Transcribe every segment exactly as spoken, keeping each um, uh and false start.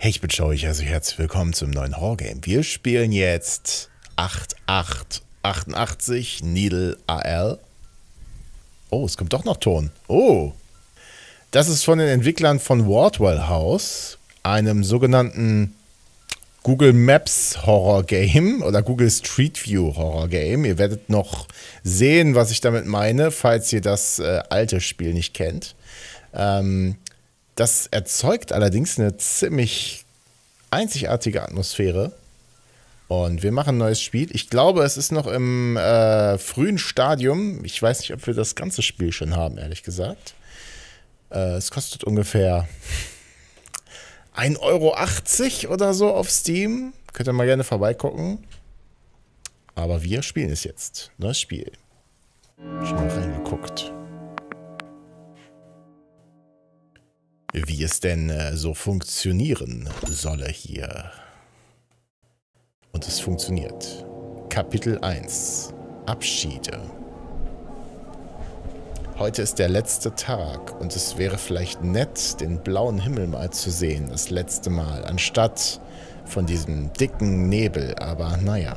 Hey, ich bin Joey, also herzlich willkommen zum neuen Horror-Game. Wir spielen jetzt acht acht achtundachtzig Needle A L. Oh, es kommt doch noch Ton. Oh, das ist von den Entwicklern von Wardwell House, einem sogenannten Google Maps Horror Game oder Google Street View Horror Game. Ihr werdet noch sehen, was ich damit meine, falls ihr das äh, alte Spiel nicht kennt. Ähm, das erzeugt allerdings eine ziemlich einzigartige Atmosphäre. Und wir machen ein neues Spiel. Ich glaube, es ist noch im äh, frühen Stadium. Ich weiß nicht, ob wir das ganze Spiel schon haben, ehrlich gesagt. Äh, es kostet ungefähr ein Euro achtzig oder so auf Steam. Könnt ihr mal gerne vorbeigucken. Aber wir spielen es jetzt. Neues Spiel. Schon mal reingeguckt. Wie es denn äh, so funktionieren solle hier. Und es funktioniert. Kapitel eins. Abschiede. Heute ist der letzte Tag und es wäre vielleicht nett, den blauen Himmel mal zu sehen, das letzte Mal, anstatt von diesem dicken Nebel, aber naja.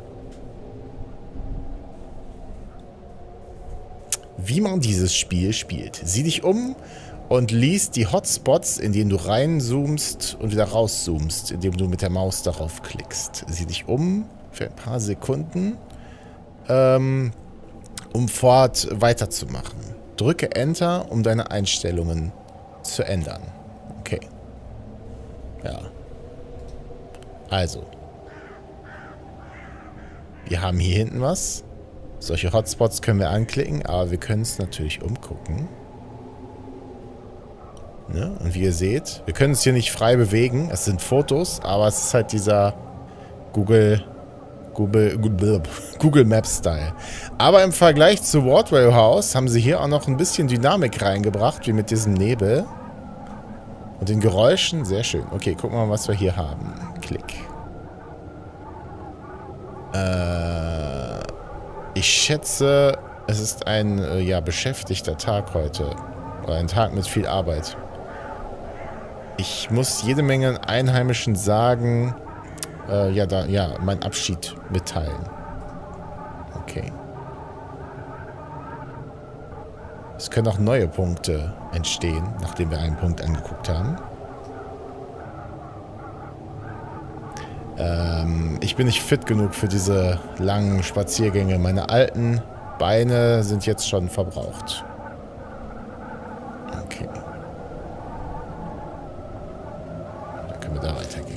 Wie man dieses Spiel spielt. Sieh dich um und liest die Hotspots, in denen du reinzoomst und wieder rauszoomst, indem du mit der Maus darauf klickst. Sieh dich um für ein paar Sekunden, ähm, um fort weiterzumachen. Drücke Enter, um deine Einstellungen zu ändern. Okay. Ja. Also. Wir haben hier hinten was. Solche Hotspots können wir anklicken, aber wir können es natürlich umgucken. Ne? Und wie ihr seht, wir können uns hier nicht frei bewegen. Es sind Fotos, aber es ist halt dieser Google, Google, Google, Google Maps Style. Aber im Vergleich zu Wardwell House haben sie hier auch noch ein bisschen Dynamik reingebracht, wie mit diesem Nebel. Und den Geräuschen. Sehr schön. Okay, gucken wir mal, was wir hier haben. Klick. Äh, ich schätze, es ist ein äh, ja, beschäftigter Tag heute. Oder ein Tag mit viel Arbeit. Ich muss jede Menge Einheimischen sagen, äh, ja, da, ja, meinen Abschied mitteilen. Okay. Es können auch neue Punkte entstehen, nachdem wir einen Punkt angeguckt haben. Ähm, ich bin nicht fit genug für diese langen Spaziergänge. Meine alten Beine sind jetzt schon verbraucht. Okay. Dann können wir da weitergehen.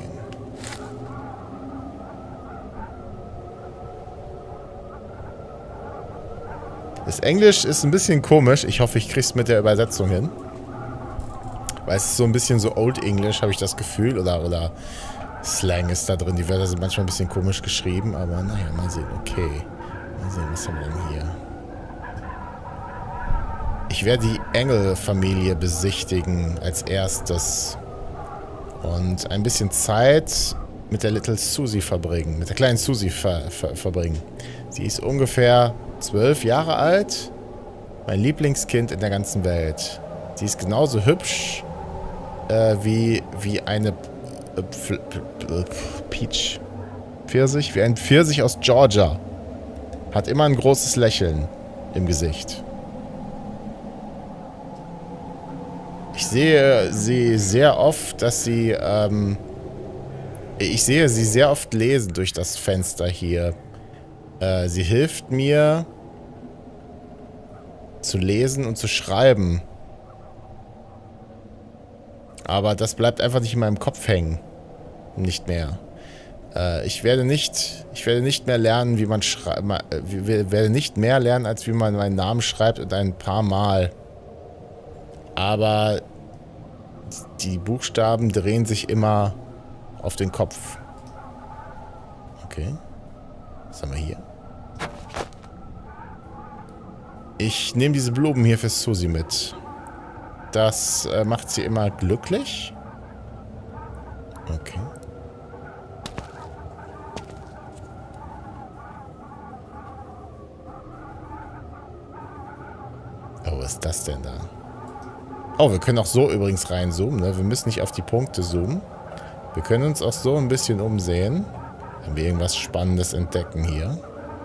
Das Englisch ist ein bisschen komisch. Ich hoffe, ich krieg's mit der Übersetzung hin. Weil es ist so ein bisschen so Old English, habe ich das Gefühl. Oder, oder Slang ist da drin. Die Wörter sind manchmal ein bisschen komisch geschrieben. Aber naja, mal sehen. Okay. Mal sehen, was haben wir denn hier? Ich werde die Engel-Familie besichtigen als erstes. Und ein bisschen Zeit mit der Little Susie verbringen. Mit der kleinen Susie ver ver verbringen. Sie ist ungefähr zwölf Jahre alt. Mein Lieblingskind in der ganzen Welt. Sie ist genauso hübsch äh, wie, wie eine äh, Peach. Pfirsich? Wie ein Pfirsich aus Georgia. Hat immer ein großes Lächeln im Gesicht. Ich sehe sie sehr oft, dass sie, ähm, ich sehe sie sehr oft lesen durch das Fenster hier. Äh, sie hilft mir zu lesen und zu schreiben. Aber das bleibt einfach nicht in meinem Kopf hängen. Nicht mehr. Äh, ich werde nicht, ich werde nicht mehr lernen, wie man schreibt, ich werde nicht mehr lernen, als wie man meinen Namen schreibt und ein paar Mal. Aber die Buchstaben drehen sich immer auf den Kopf. Okay. Was haben wir hier? Ich nehme diese Blumen hier für Susie mit. Das äh, macht sie immer glücklich. Okay. Oh, was ist das denn da? Oh, wir können auch so übrigens reinzoomen, ne? Wir müssen nicht auf die Punkte zoomen. Wir können uns auch so ein bisschen umsehen. Wenn wir irgendwas Spannendes entdecken hier.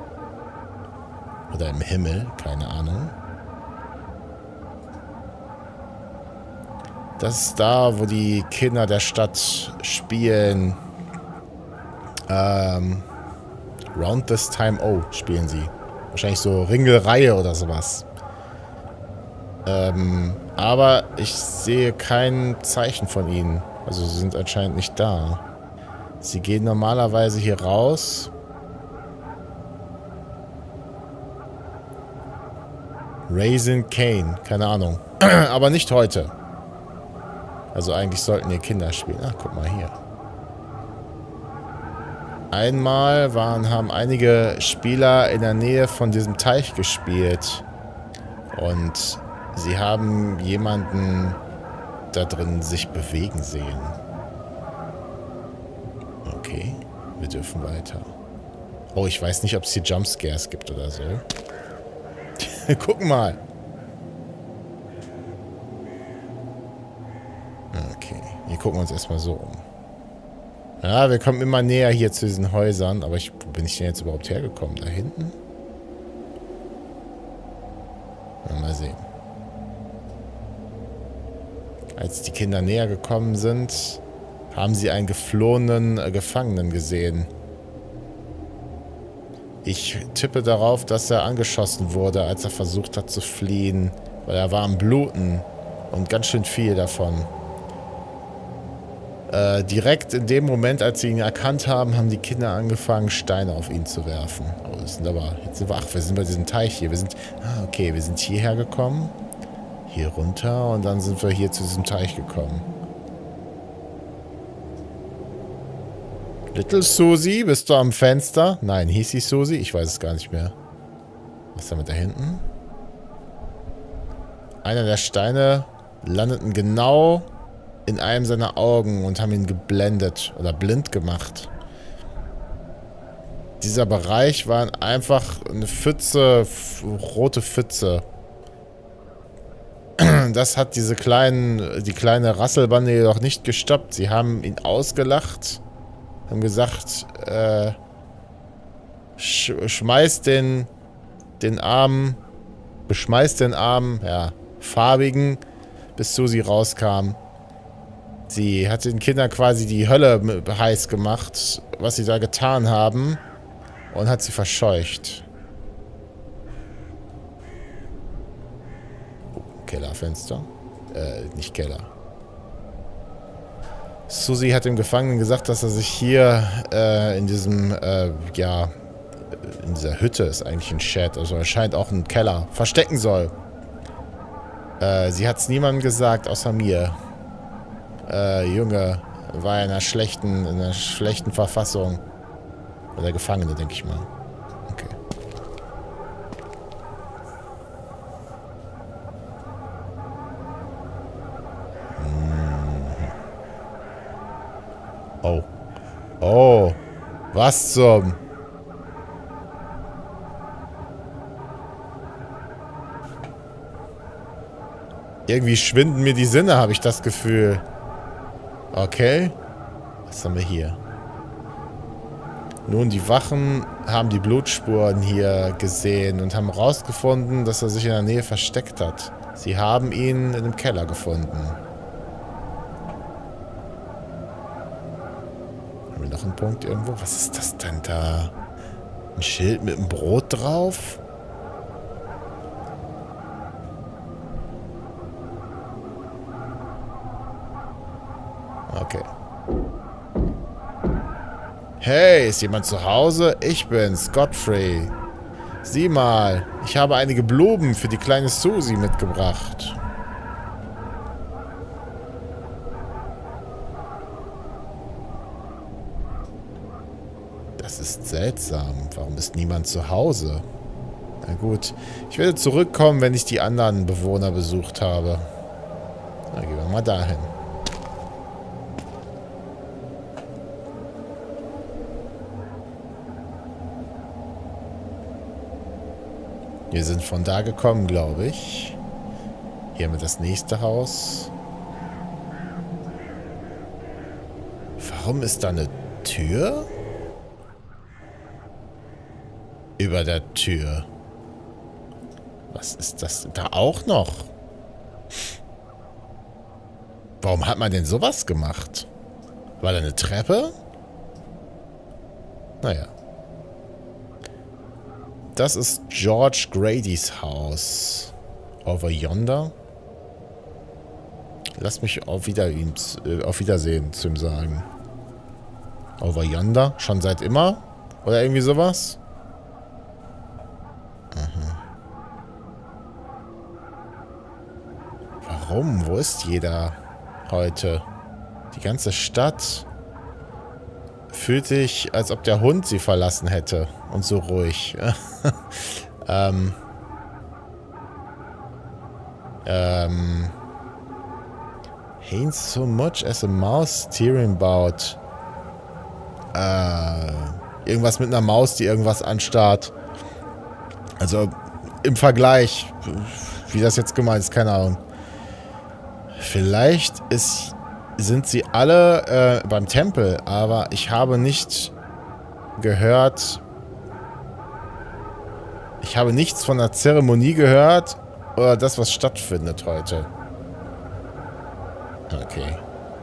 Oder im Himmel, keine Ahnung. Das ist da, wo die Kinder der Stadt spielen. Ähm, Round This Time Oh spielen sie. Wahrscheinlich so Ringelreihe oder sowas. Ähm, aber ich sehe kein Zeichen von ihnen. Also sie sind anscheinend nicht da. Sie gehen normalerweise hier raus. Raisin Cane, keine Ahnung. Aber nicht heute. Also eigentlich sollten hier Kinder spielen. Ach, guck mal hier. Einmal waren, haben einige Spieler in der Nähe von diesem Teich gespielt. Und sie haben jemanden da drin sich bewegen sehen. Okay, wir dürfen weiter. Oh, ich weiß nicht, ob es hier Jumpscares gibt oder so. Guck mal. Okay, hier gucken wir uns erstmal so um. Ja, wir kommen immer näher hier zu diesen Häusern. Aber ich, wo bin ich denn jetzt überhaupt hergekommen? Da hinten? Ja, mal sehen. Als die Kinder näher gekommen sind, haben sie einen geflohenen äh, Gefangenen gesehen. Ich tippe darauf, dass er angeschossen wurde, als er versucht hat zu fliehen. Weil er war am Bluten. Und ganz schön viel davon. Äh, direkt in dem Moment, als sie ihn erkannt haben, haben die Kinder angefangen, Steine auf ihn zu werfen. Oh, das sind aber... Jetzt sind wir... Ach, wir sind bei diesem Teich hier. Wir sind... Ah, okay, wir sind hierher gekommen. Hier runter und dann sind wir hier zu diesem Teich gekommen. Little Susie, bist du am Fenster? Nein, hieß sie Susie? Ich weiß es gar nicht mehr. Was ist damit da hinten? Einer der Steine landeten genau in einem seiner Augen und haben ihn geblendet oder blind gemacht. Dieser Bereich war einfach eine Pfütze, rote Pfütze. Das hat diese kleinen, die kleine Rasselbande jedoch nicht gestoppt. Sie haben ihn ausgelacht, haben gesagt, äh, sch schmeißt den, den armen, beschmeißt den armen, ja, farbigen, bis Susie rauskam. Sie hat den Kindern quasi die Hölle heiß gemacht, was sie da getan haben, und hat sie verscheucht. Oh, Kellerfenster. Äh, nicht Keller. Susie hat dem Gefangenen gesagt, dass er sich hier äh, in diesem, äh, ja, in dieser Hütte, ist eigentlich ein Shed, also er scheint auch ein Keller, verstecken soll. Äh, sie hat es niemandem gesagt, außer mir. Äh, Junge war in einer schlechten, in einer schlechten Verfassung. Oder Gefangene, denke ich mal. Okay. Mhm. Oh. Oh. Was zum... Irgendwie schwinden mir die Sinne, habe ich das Gefühl. Okay. Was haben wir hier? Nun, die Wachen haben die Blutspuren hier gesehen und haben herausgefunden, dass er sich in der Nähe versteckt hat. Sie haben ihn in dem Keller gefunden. Haben wir noch einen Punkt irgendwo? Was ist das denn da? Ein Schild mit einem Brot drauf? Okay. Hey, ist jemand zu Hause? Ich bin's, Godfrey. Sieh mal, ich habe einige Blumen für die kleine Susie mitgebracht. Das ist seltsam. Warum ist niemand zu Hause? Na gut, ich werde zurückkommen, wenn ich die anderen Bewohner besucht habe. Na, gehen wir mal dahin. Wir sind von da gekommen, glaube ich. Hier haben wir das nächste Haus. Warum ist da eine Tür? Über der Tür. Was ist das da auch noch? Warum hat man denn sowas gemacht? War da eine Treppe? Naja. Das ist George Grady's Haus. Over yonder. Lass mich auf, wieder ihm, äh, auf Wiedersehen zu ihm sagen. Over yonder? Schon seit immer? Oder irgendwie sowas? Aha. Warum? Wo ist jeder heute? Die ganze Stadt fühlt sich, als ob der Hund sie verlassen hätte. Und so ruhig. ähm. Ähm. Ain't so much as a mouse steering about. Äh. Irgendwas mit einer Maus, die irgendwas anstarrt. Also, im Vergleich, wie das jetzt gemeint ist, keine Ahnung. Vielleicht ist, sind sie alle äh, beim Tempel, aber ich habe nicht gehört, ich habe nichts von der Zeremonie gehört oder das, was stattfindet heute. Okay.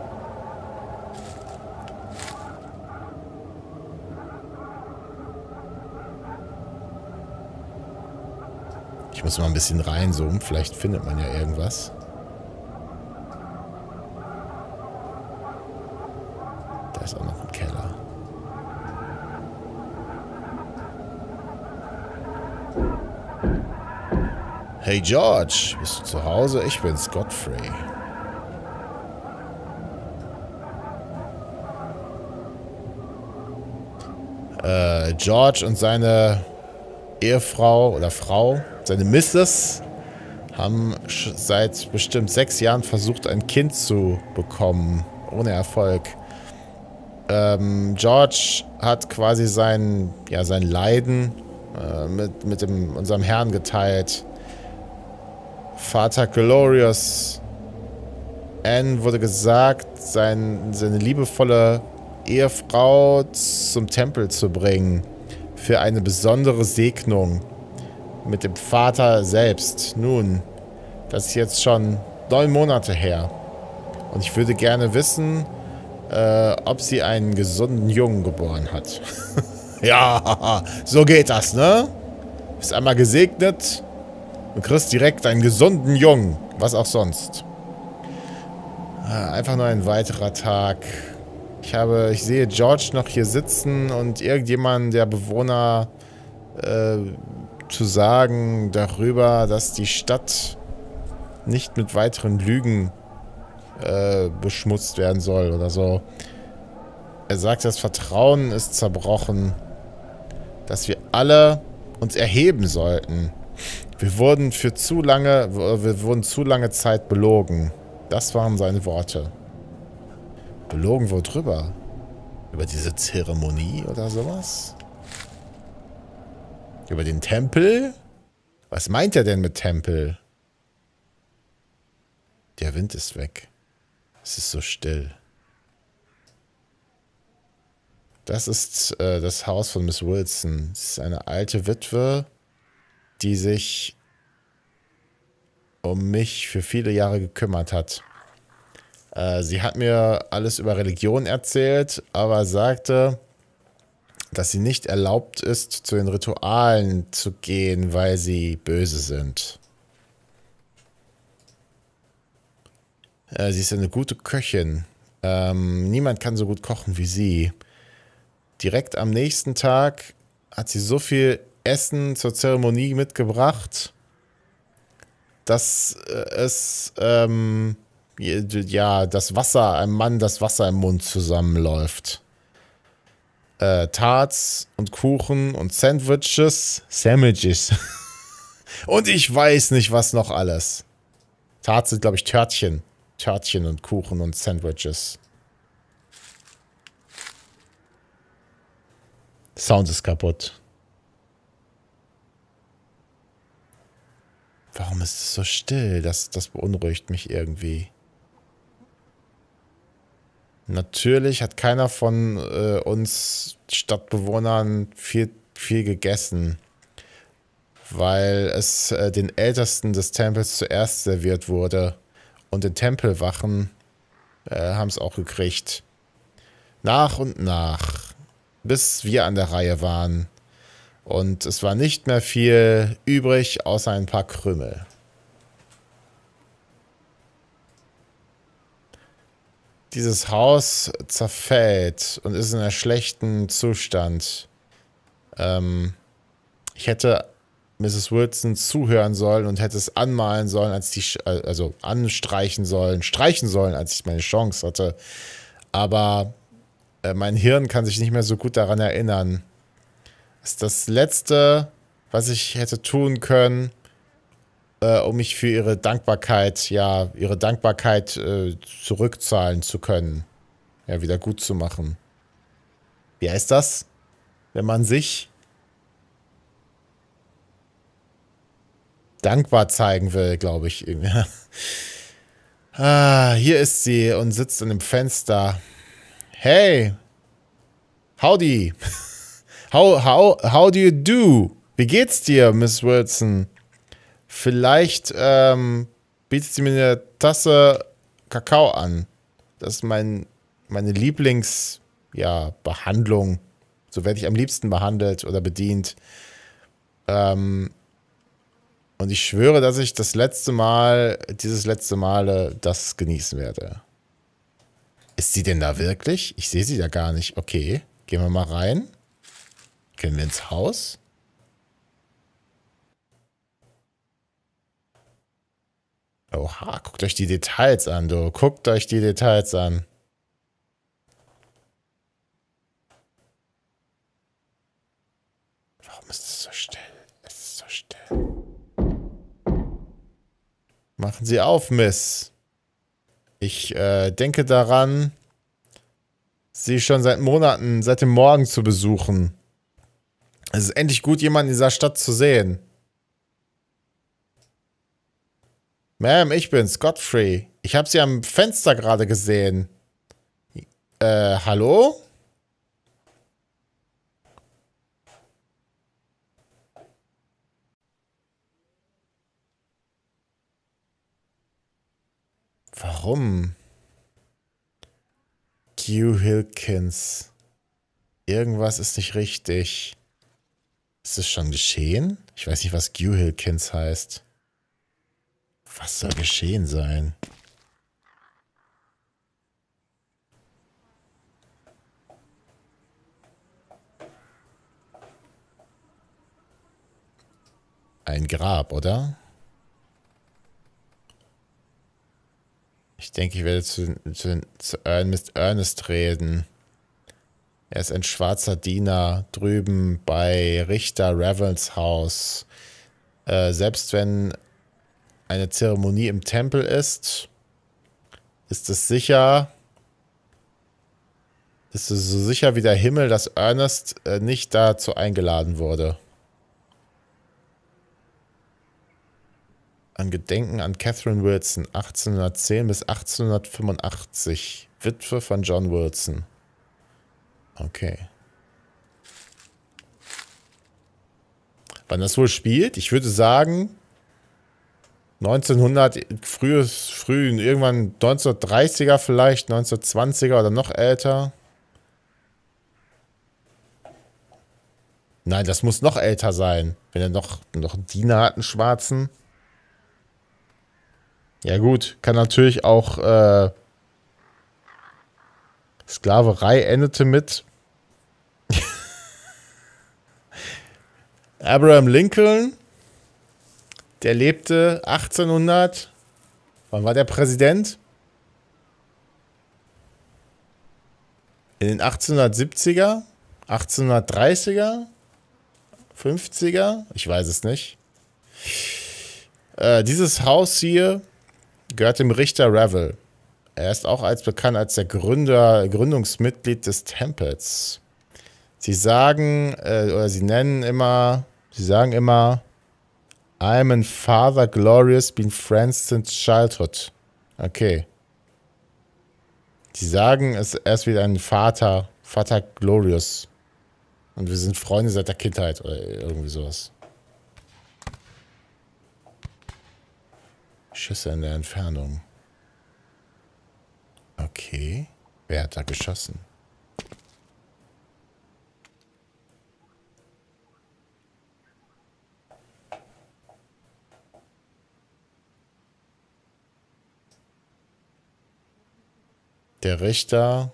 Ich muss mal ein bisschen reinzoomen, vielleicht findet man ja irgendwas. Da ist auch noch ein Keller. Hey George, bist du zu Hause? Ich bin's, Godfrey. Äh, George und seine Ehefrau oder Frau, seine Missus, haben seit bestimmt sechs Jahren versucht, ein Kind zu bekommen. Ohne Erfolg. Ähm, George hat quasi sein, ja, sein Leiden äh, mit, mit dem, unserem Herrn geteilt. Vater Glorious. Anne wurde gesagt, sein, seine liebevolle Ehefrau zum Tempel zu bringen. Für eine besondere Segnung. Mit dem Vater selbst. Nun, das ist jetzt schon neun Monate her. Und ich würde gerne wissen, äh, ob sie einen gesunden Jungen geboren hat. Ja, so geht das, ne? Bist einmal gesegnet und kriegst direkt einen gesunden Jungen. Was auch sonst. Einfach nur ein weiterer Tag. Ich habe, ich sehe George noch hier sitzen und irgendjemand der Bewohner äh, zu sagen darüber, dass die Stadt nicht mit weiteren Lügen äh, beschmutzt werden soll oder so. Er sagt, das Vertrauen ist zerbrochen, dass wir alle uns erheben sollten. Wir wurden für zu lange, wir wurden zu lange Zeit belogen. Das waren seine Worte. Belogen worüber? Über diese Zeremonie oder sowas? Über den Tempel? Was meint er denn mit Tempel? Der Wind ist weg. Es ist so still. Das ist äh, das Haus von Miss Wilson. Es ist eine alte Witwe, die sich um mich für viele Jahre gekümmert hat. Äh, sie hat mir alles über Religion erzählt, aber sagte, dass sie nicht erlaubt ist, zu den Ritualen zu gehen, weil sie böse sind. Äh, sie ist eine gute Köchin. Ähm, niemand kann so gut kochen wie sie. Direkt am nächsten Tag hat sie so viel Essen zur Zeremonie mitgebracht, dass äh, es, ähm, ja, das Wasser, einem Mann das Wasser im Mund zusammenläuft. Äh, Tarts und Kuchen und Sandwiches. Sandwiches. Und ich weiß nicht, was noch alles. Tarts sind, glaube ich, Törtchen. Törtchen und Kuchen und Sandwiches. Sound ist kaputt. Warum ist es so still? Das, das beunruhigt mich irgendwie. Natürlich hat keiner von äh, uns Stadtbewohnern viel, viel gegessen, weil es äh, den Ältesten des Tempels zuerst serviert wurde. Und die Tempelwachen äh, haben es auch gekriegt. Nach und nach, bis wir an der Reihe waren. Und es war nicht mehr viel übrig, außer ein paar Krümel. Dieses Haus zerfällt und ist in einem schlechten Zustand. Ähm, ich hätte Misses Wilson zuhören sollen und hätte es anmalen sollen, als die, also anstreichen sollen, streichen sollen, als ich meine Chance hatte. Aber äh, mein Hirn kann sich nicht mehr so gut daran erinnern. Das ist das Letzte, was ich hätte tun können, äh, um mich für ihre Dankbarkeit, ja, ihre Dankbarkeit äh, zurückzahlen zu können. Ja, wieder gut zu machen. Wie heißt das? Wenn man sich dankbar zeigen will, glaube ich. Ah, hier ist sie und sitzt an dem Fenster. Hey, howdy. How, how, how do you do? Wie geht's dir, Miss Wilson? Vielleicht ähm, bietet sie mir eine Tasse Kakao an. Das ist mein, meine Lieblings, ja, Behandlung. So werde ich am liebsten behandelt oder bedient. Ähm, und ich schwöre, dass ich das letzte Mal, dieses letzte Male das genießen werde. Ist sie denn da wirklich? Ich sehe sie da gar nicht. Okay, gehen wir mal rein. Gehen wir ins Haus? Oha, guckt euch die Details an, du. Guckt euch die Details an. Warum ist es so still? Es ist so still. Machen Sie auf, Miss. Ich äh, denke daran, Sie schon seit Monaten, seit dem Morgen zu besuchen. Es ist endlich gut, jemanden in dieser Stadt zu sehen. Ma'am, ich bin's, Godfrey. Ich habe Sie am Fenster gerade gesehen. Äh, hallo? Warum? Hugh Hilkins. Irgendwas ist nicht richtig. Ist es schon geschehen? Ich weiß nicht, was Hugh Hilkins heißt. Was soll geschehen sein? Ein Grab, oder? Ich denke, ich werde zu, zu, zu Ernest, Ernest reden. Er ist ein schwarzer Diener drüben bei Richter Ravels Haus. Äh, selbst wenn eine Zeremonie im Tempel ist, ist es sicher, ist es so sicher wie der Himmel, dass Ernest äh, nicht dazu eingeladen wurde. An Gedenken an Catherine Wilson, achtzehnhundertzehn bis achtzehnhundertfünfundachtzig, Witwe von John Wilson. Okay. Wann das wohl spielt? Ich würde sagen neunzehnhundert, frühes, früh, irgendwann neunzehnhundertdreißiger vielleicht, neunzehnhundertzwanziger oder noch älter. Nein, das muss noch älter sein, wenn er noch, noch einen Diener hat, einen schwarzen. Ja gut, kann natürlich auch äh, Sklaverei endete mit Abraham Lincoln, der lebte achtzehnhundert, wann war der Präsident? In den achtzehnhundertsiebziger, achtzehnhundertdreißiger, fünfziger, ich weiß es nicht. Äh, dieses Haus hier gehört dem Richter Ravel. Er ist auch als bekannt als der Gründer, Gründungsmitglied des Tempels. Sie sagen, äh, oder sie nennen immer, sie sagen immer, I'm a father glorious, been friends since childhood. Okay. Die sagen, es er ist wieder ein Vater, Vater Glorious. Und wir sind Freunde seit der Kindheit oder irgendwie sowas. Schüsse in der Entfernung. Okay. Wer hat da geschossen? Der Richter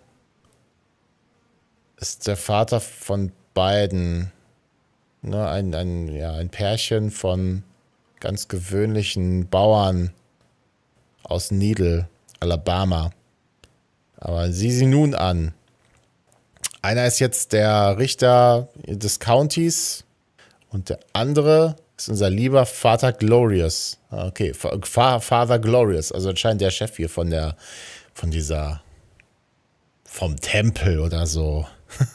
ist der Vater von beiden. Ne, ein, ein, ja, ein Pärchen von ganz gewöhnlichen Bauern aus Needle, Alabama. Aber sieh sie nun an. Einer ist jetzt der Richter des Countys und der andere ist unser lieber Vater Glorious. Okay, Father Glorious, also anscheinend der Chef hier von der, von dieser, vom Tempel oder so.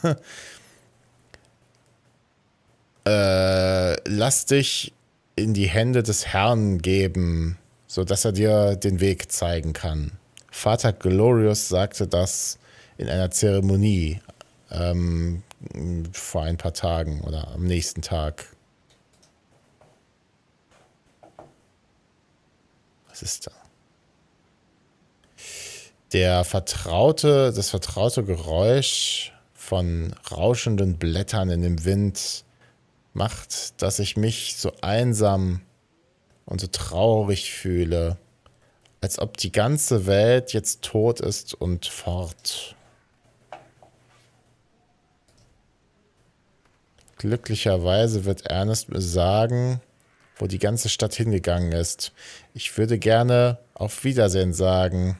äh, lass dich in die Hände des Herrn geben, sodass er dir den Weg zeigen kann. Vater Glorious sagte das in einer Zeremonie ähm, vor ein paar Tagen oder am nächsten Tag. Was ist da? Der vertraute, das vertraute Geräusch von rauschenden Blättern in dem Wind macht, dass ich mich so einsam und so traurig fühle, als ob die ganze Welt jetzt tot ist und fort. Glücklicherweise wird Ernest mir sagen, wo die ganze Stadt hingegangen ist. Ich würde gerne auf Wiedersehen sagen,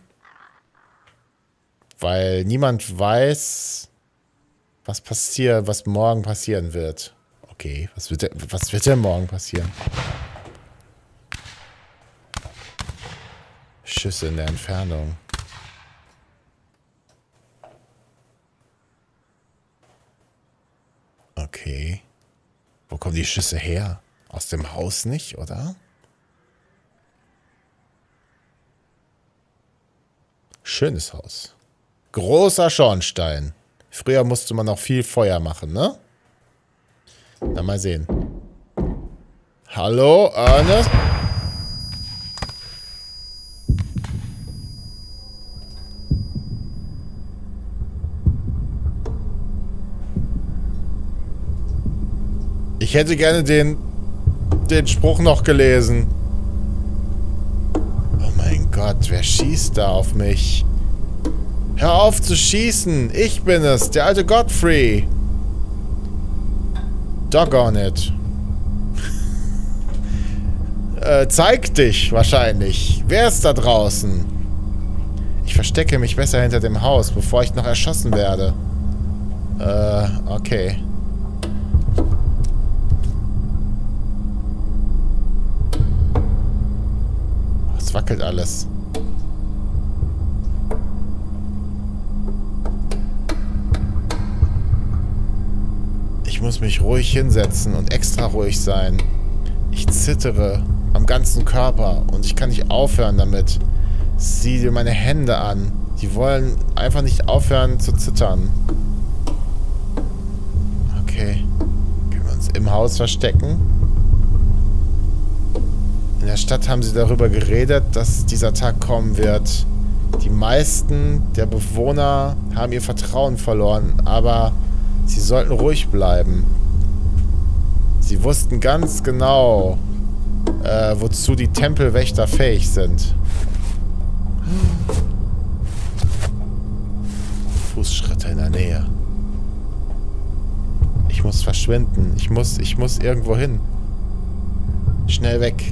weil niemand weiß, was passiert, was morgen passieren wird. Okay, was wird, was wird denn morgen passieren? Schüsse in der Entfernung. Okay. Wo kommen die Schüsse her? Aus dem Haus nicht, oder? Schönes Haus. Großer Schornstein. Früher musste man noch viel Feuer machen, ne? Na, mal sehen. Hallo, Ernest? Ich hätte gerne den, den Spruch noch gelesen. Oh mein Gott, wer schießt da auf mich? Hör auf zu schießen! Ich bin es, der alte Godfrey! Doggone it. äh, zeig dich, wahrscheinlich. Wer ist da draußen? Ich verstecke mich besser hinter dem Haus, bevor ich noch erschossen werde. Äh, okay. Es wackelt alles. Ich muss mich ruhig hinsetzen und extra ruhig sein. Ich zittere am ganzen Körper und ich kann nicht aufhören damit. Sieh dir meine Hände an. Die wollen einfach nicht aufhören zu zittern. Okay. Können wir uns im Haus verstecken? In der Stadt haben sie darüber geredet, dass dieser Tag kommen wird. Die meisten der Bewohner haben ihr Vertrauen verloren, aber sie sollten ruhig bleiben. Sie wussten ganz genau, äh, wozu die Tempelwächter fähig sind. Fußschritte in der Nähe. Ich muss verschwinden. Ich muss, ich muss irgendwo hin. Schnell weg.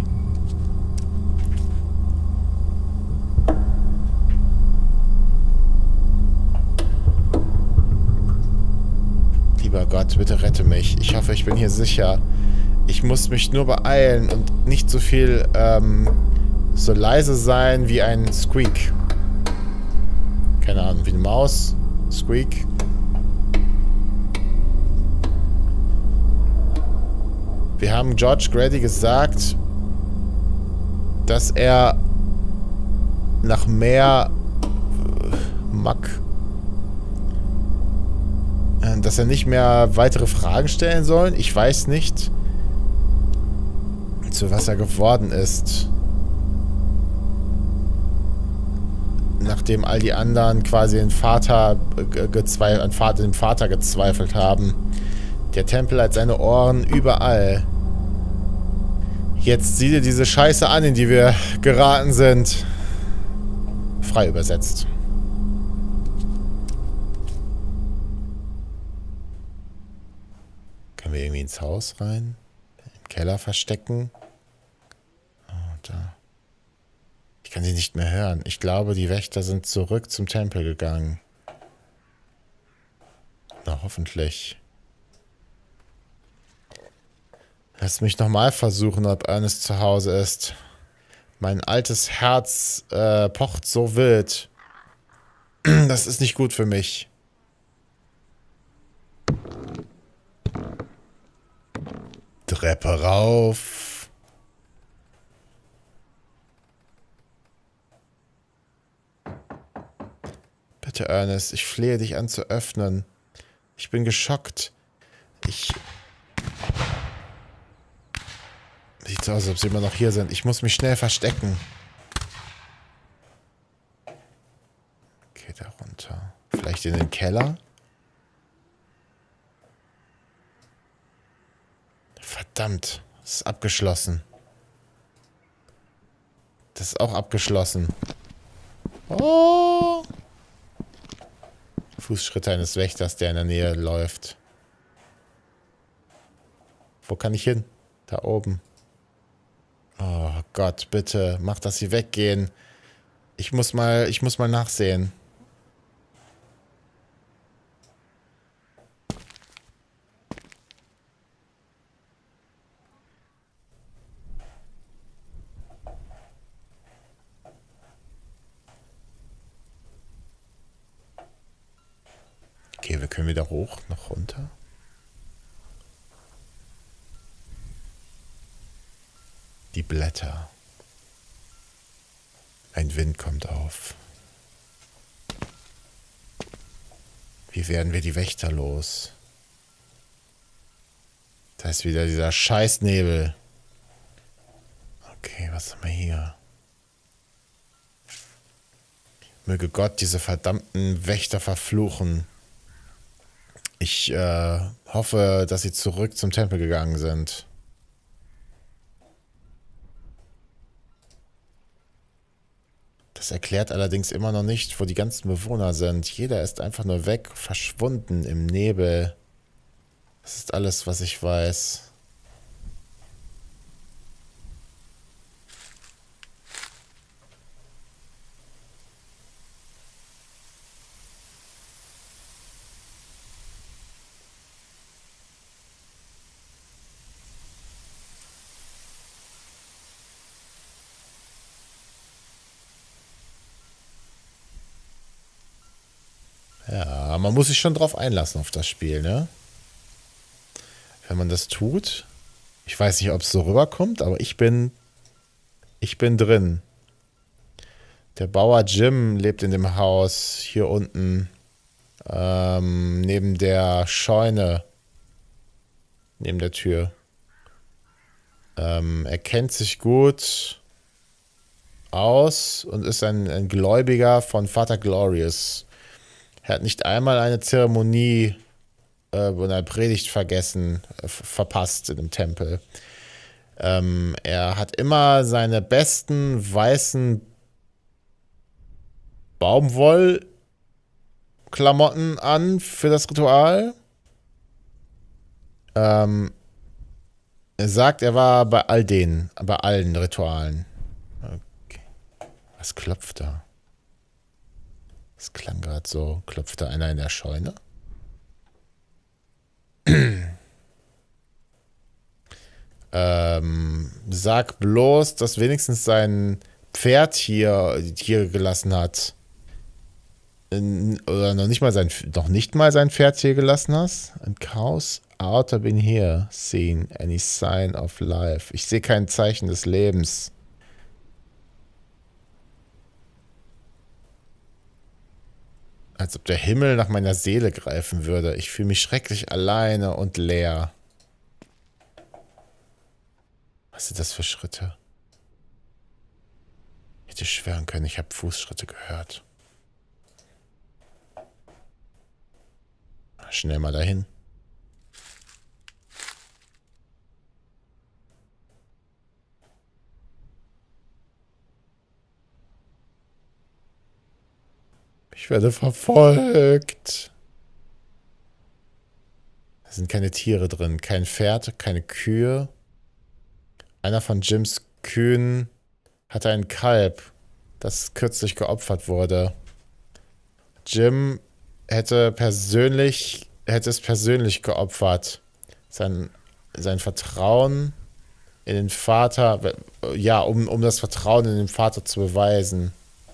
Lieber Gott, bitte rette mich. Ich hoffe, ich bin hier sicher. Ich muss mich nur beeilen und nicht so viel, ähm, so leise sein wie ein Squeak. Keine Ahnung, wie eine Maus. Squeak. Wir haben George Grady gesagt, dass er nach mehr Mack. Äh, dass er nicht mehr weitere Fragen stellen soll. Ich weiß nicht, zu was er geworden ist. Nachdem all die anderen quasi den Vater gezweifelt, an Vater, den Vater gezweifelt haben. Der Tempel hat seine Ohren überall. Jetzt sieh dir diese Scheiße an, in die wir geraten sind. Frei übersetzt. Können wir irgendwie ins Haus rein? Im Keller verstecken? Oh, da. Ich kann sie nicht mehr hören. Ich glaube, die Wächter sind zurück zum Tempel gegangen. Na, hoffentlich. Lass mich nochmal versuchen, ob Ernest zu Hause ist. Mein altes Herz äh, pocht so wild. Das ist nicht gut für mich. Treppe rauf. Bitte, Ernest, ich flehe dich an zu öffnen. Ich bin geschockt. Ich... Sieht so aus, als ob sie immer noch hier sind. Ich muss mich schnell verstecken. Okay, da runter. Vielleicht in den Keller? Verdammt, das ist abgeschlossen. Das ist auch abgeschlossen. Oh! Fußschritte eines Wächters, der in der Nähe läuft. Wo kann ich hin? Da oben. Oh Gott, bitte, mach, dass sie weggehen. Ich muss mal, ich muss mal nachsehen. Okay, wir können wieder hoch, noch runter. Die Blätter. Ein Wind kommt auf. Wie werden wir die Wächter los? Da ist wieder dieser Scheißnebel. Okay, was haben wir hier? Möge Gott diese verdammten Wächter verfluchen. Ich äh, hoffe, dass sie zurück zum Tempel gegangen sind. Das erklärt allerdings immer noch nicht, wo die ganzen Bewohner sind. Jeder ist einfach nur weg, verschwunden im Nebel. Das ist alles, was ich weiß. Ja, man muss sich schon drauf einlassen auf das Spiel, ne? Wenn man das tut. Ich weiß nicht, ob es so rüberkommt, aber ich bin... Ich bin drin. Der Bauer Jim lebt in dem Haus hier unten. Ähm, neben der Scheune. Neben der Tür. Ähm, er kennt sich gut aus und ist ein, ein Gläubiger von Vater Glorious. Er hat nicht einmal eine Zeremonie äh, und eine Predigt vergessen, äh, verpasst in dem Tempel. Ähm, er hat immer seine besten weißen Baumwollklamotten an für das Ritual. Ähm, er sagt, er war bei all denen, bei allen Ritualen. Okay. Was klopft da? Das klang gerade so. Klopft da einer in der Scheune? ähm, sag bloß, dass wenigstens sein Pferd hier, hier gelassen hat. In, oder noch nicht mal sein noch nicht mal sein Pferd hier gelassen hast. And cows out have been here seen any sign of life. Ich sehe kein Zeichen des Lebens. Als ob der Himmel nach meiner Seele greifen würde. Ich fühle mich schrecklich alleine und leer. Was sind das für Schritte? Ich hätte schwören können, ich habe Fußschritte gehört. Schnell mal dahin. Ich werde verfolgt. Da sind keine Tiere drin. Kein Pferd, keine Kühe. Einer von Jims Kühen hatte ein Kalb, das kürzlich geopfert wurde. Jim hätte persönlich, hätte es persönlich geopfert. Sein, sein Vertrauen in den Vater, ja, um, um das Vertrauen in den Vater zu beweisen.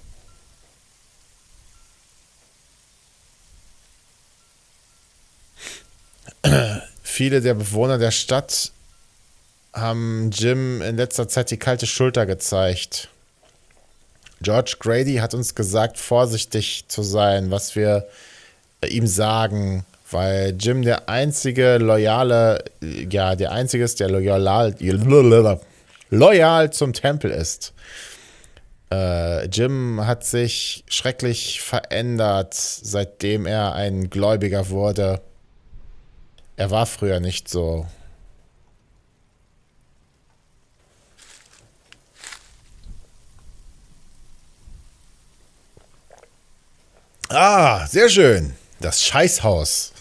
Viele der Bewohner der Stadt haben Jim in letzter Zeit die kalte Schulter gezeigt. George Grady hat uns gesagt, vorsichtig zu sein, was wir ihm sagen, weil Jim der einzige loyale, ja, der einzige ist, der loyal, loyal zum Tempel ist. Äh, Jim hat sich schrecklich verändert, seitdem er ein Gläubiger wurde. Er war früher nicht so. Ah, sehr schön. Das Scheißhaus.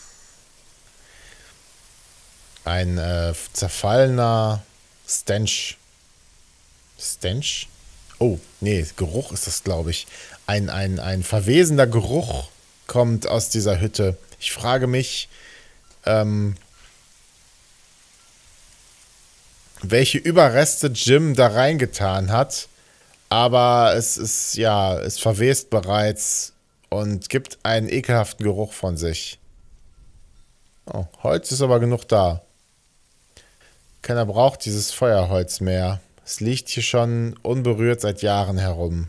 Ein äh, zerfallener Stench. Stench? Oh, nee, Geruch ist das, glaube ich. Ein, ein, ein verwesender Geruch kommt aus dieser Hütte. Ich frage mich, ähm, welche Überreste Jim da reingetan hat. Aber es ist, ja, es verwest bereits und gibt einen ekelhaften Geruch von sich. Oh, Holz ist aber genug da. Keiner braucht dieses Feuerholz mehr. Es liegt hier schon unberührt seit Jahren herum.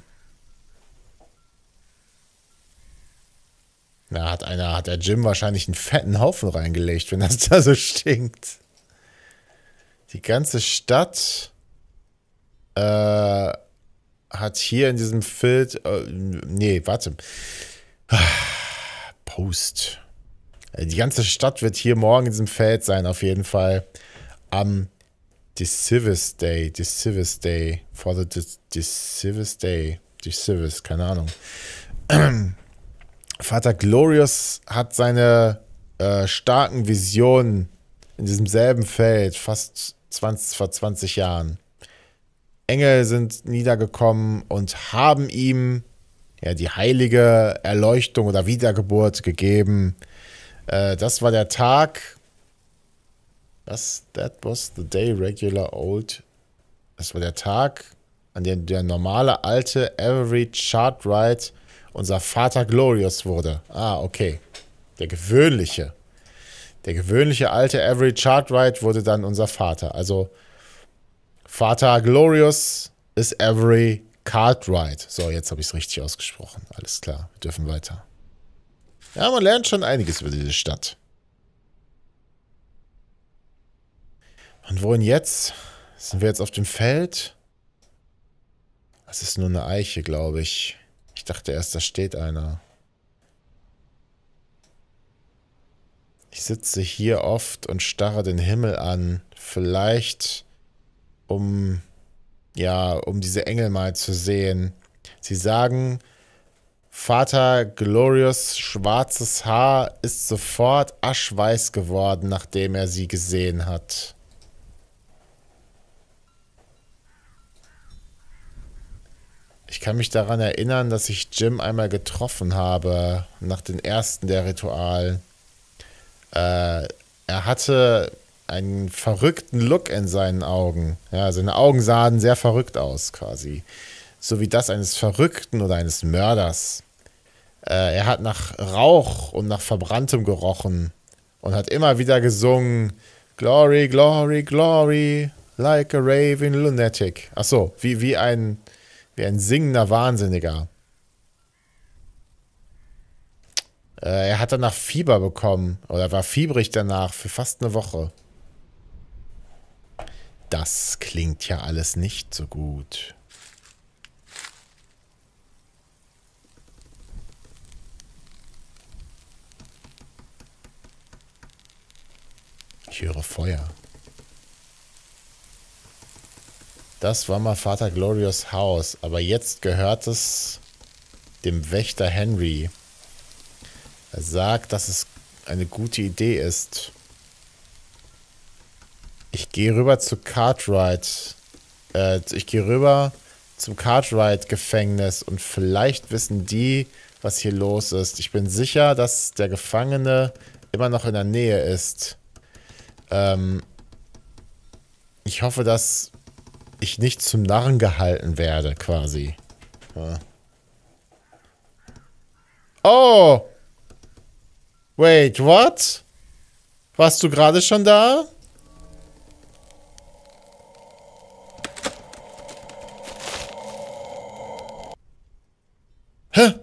Na, hat einer, hat der Jim wahrscheinlich einen fetten Haufen reingelegt, wenn das da so stinkt. Die ganze Stadt äh, hat hier in diesem Bild, äh, nee, warte. Post. Die ganze Stadt wird hier morgen in diesem Feld sein, auf jeden Fall. Am Decivis Day, Decivis Day, for the Decivis Day, Decivis, keine Ahnung. Vater Glorious hat seine äh, starken Visionen in diesem selben Feld, fast zwanzig, vor zwanzig Jahren. Engel sind niedergekommen und haben ihm ja, die heilige Erleuchtung oder Wiedergeburt gegeben. Äh, das war der Tag. Was? That was the day regular old. Das war der Tag, an dem der normale alte Avery Chartwright unser Vater Glorious wurde. Ah, okay. Der gewöhnliche. Der gewöhnliche alte Avery Chartwright wurde dann unser Vater. Also Vater Glorious ist Avery Cartwright. So, jetzt habe ich es richtig ausgesprochen. Alles klar, wir dürfen weiter. Ja, man lernt schon einiges über diese Stadt. Und wohin jetzt? Sind wir jetzt auf dem Feld? Das ist nur eine Eiche, glaube ich. Ich dachte erst, da steht einer. Ich sitze hier oft und starre den Himmel an. Vielleicht, um, ja, um diese Engel mal zu sehen. Sie sagen, Vater Glorious' schwarzes Haar ist sofort aschweiß geworden, nachdem er sie gesehen hat. Ich kann mich daran erinnern, dass ich Jim einmal getroffen habe, nach den ersten der Ritualen. Äh, er hatte einen verrückten Look in seinen Augen. Ja, seine Augen sahen sehr verrückt aus, quasi. So wie das eines Verrückten oder eines Mörders. Äh, er hat nach Rauch und nach Verbranntem gerochen und hat immer wieder gesungen, Glory, Glory, Glory, like a raving lunatic. Ach so, wie, wie ein... Wie ein singender Wahnsinniger. Äh, er hat danach Fieber bekommen. Oder war fiebrig danach für fast eine Woche. Das klingt ja alles nicht so gut. Ich höre Feuer. Das war mal Vater Glorious Haus, aber jetzt gehört es dem Wächter Henry. Er sagt, dass es eine gute Idee ist. Ich gehe rüber zu Cartwright. Äh, ich gehe rüber zum Cartwright-Gefängnis und vielleicht wissen die, was hier los ist. Ich bin sicher, dass der Gefangene immer noch in der Nähe ist. Ähm, ich hoffe, dass ich nicht zum Narren gehalten werde, quasi. Ja. Oh! Wait, what? Warst du gerade schon da? Hä?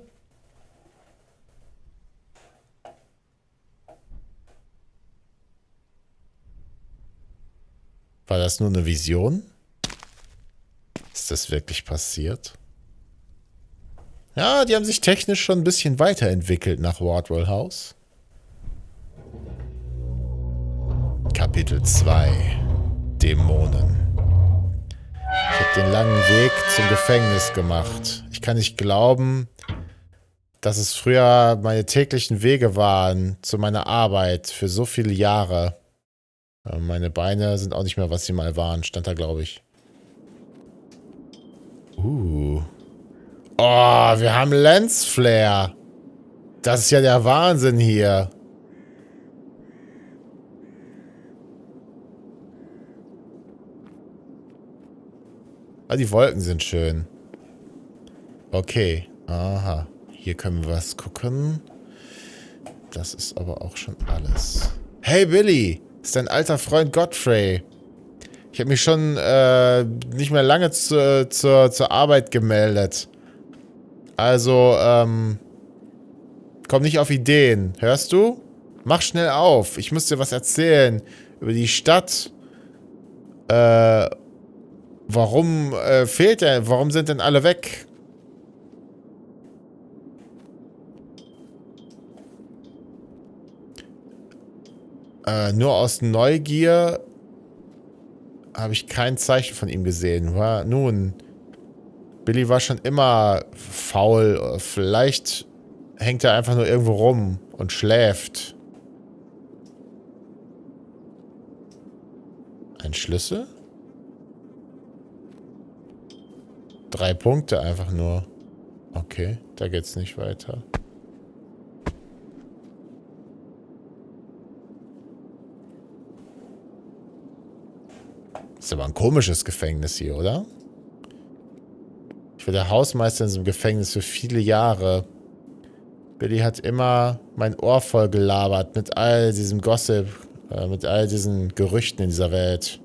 War das nur eine Vision? Ist das wirklich passiert? Ja, die haben sich technisch schon ein bisschen weiterentwickelt nach Wardwell House. Kapitel zwei. Dämonen. Ich habe den langen Weg zum Gefängnis gemacht. Ich kann nicht glauben, dass es früher meine täglichen Wege waren zu meiner Arbeit für so viele Jahre. Meine Beine sind auch nicht mehr, was sie mal waren, stand da, glaube ich. Uh. Oh, wir haben Lensflare. Das ist ja der Wahnsinn hier. Ah, die Wolken sind schön. Okay. Aha. Hier können wir was gucken. Das ist aber auch schon alles. Hey Billy! Das ist dein alter Freund Godfrey. Ich habe mich schon äh, nicht mehr lange zu, zur, zur Arbeit gemeldet. Also, ähm... komm nicht auf Ideen. Hörst du? Mach schnell auf. Ich muss dir was erzählen. Über die Stadt. Äh... Warum äh, fehlt er? Warum sind denn alle weg? Äh, nur aus Neugier habe ich kein Zeichen von ihm gesehen. War, nun, Billy war schon immer faul. Vielleicht hängt er einfach nur irgendwo rum und schläft. Ein Schlüssel? Drei Punkte einfach nur. Okay, da geht's nicht weiter. Ist aber ein komisches Gefängnis hier, oder? Ich war der Hausmeister in diesem Gefängnis für viele Jahre. Billy hat immer mein Ohr voll gelabert mit all diesem Gossip, äh, mit all diesen Gerüchten in dieser Welt.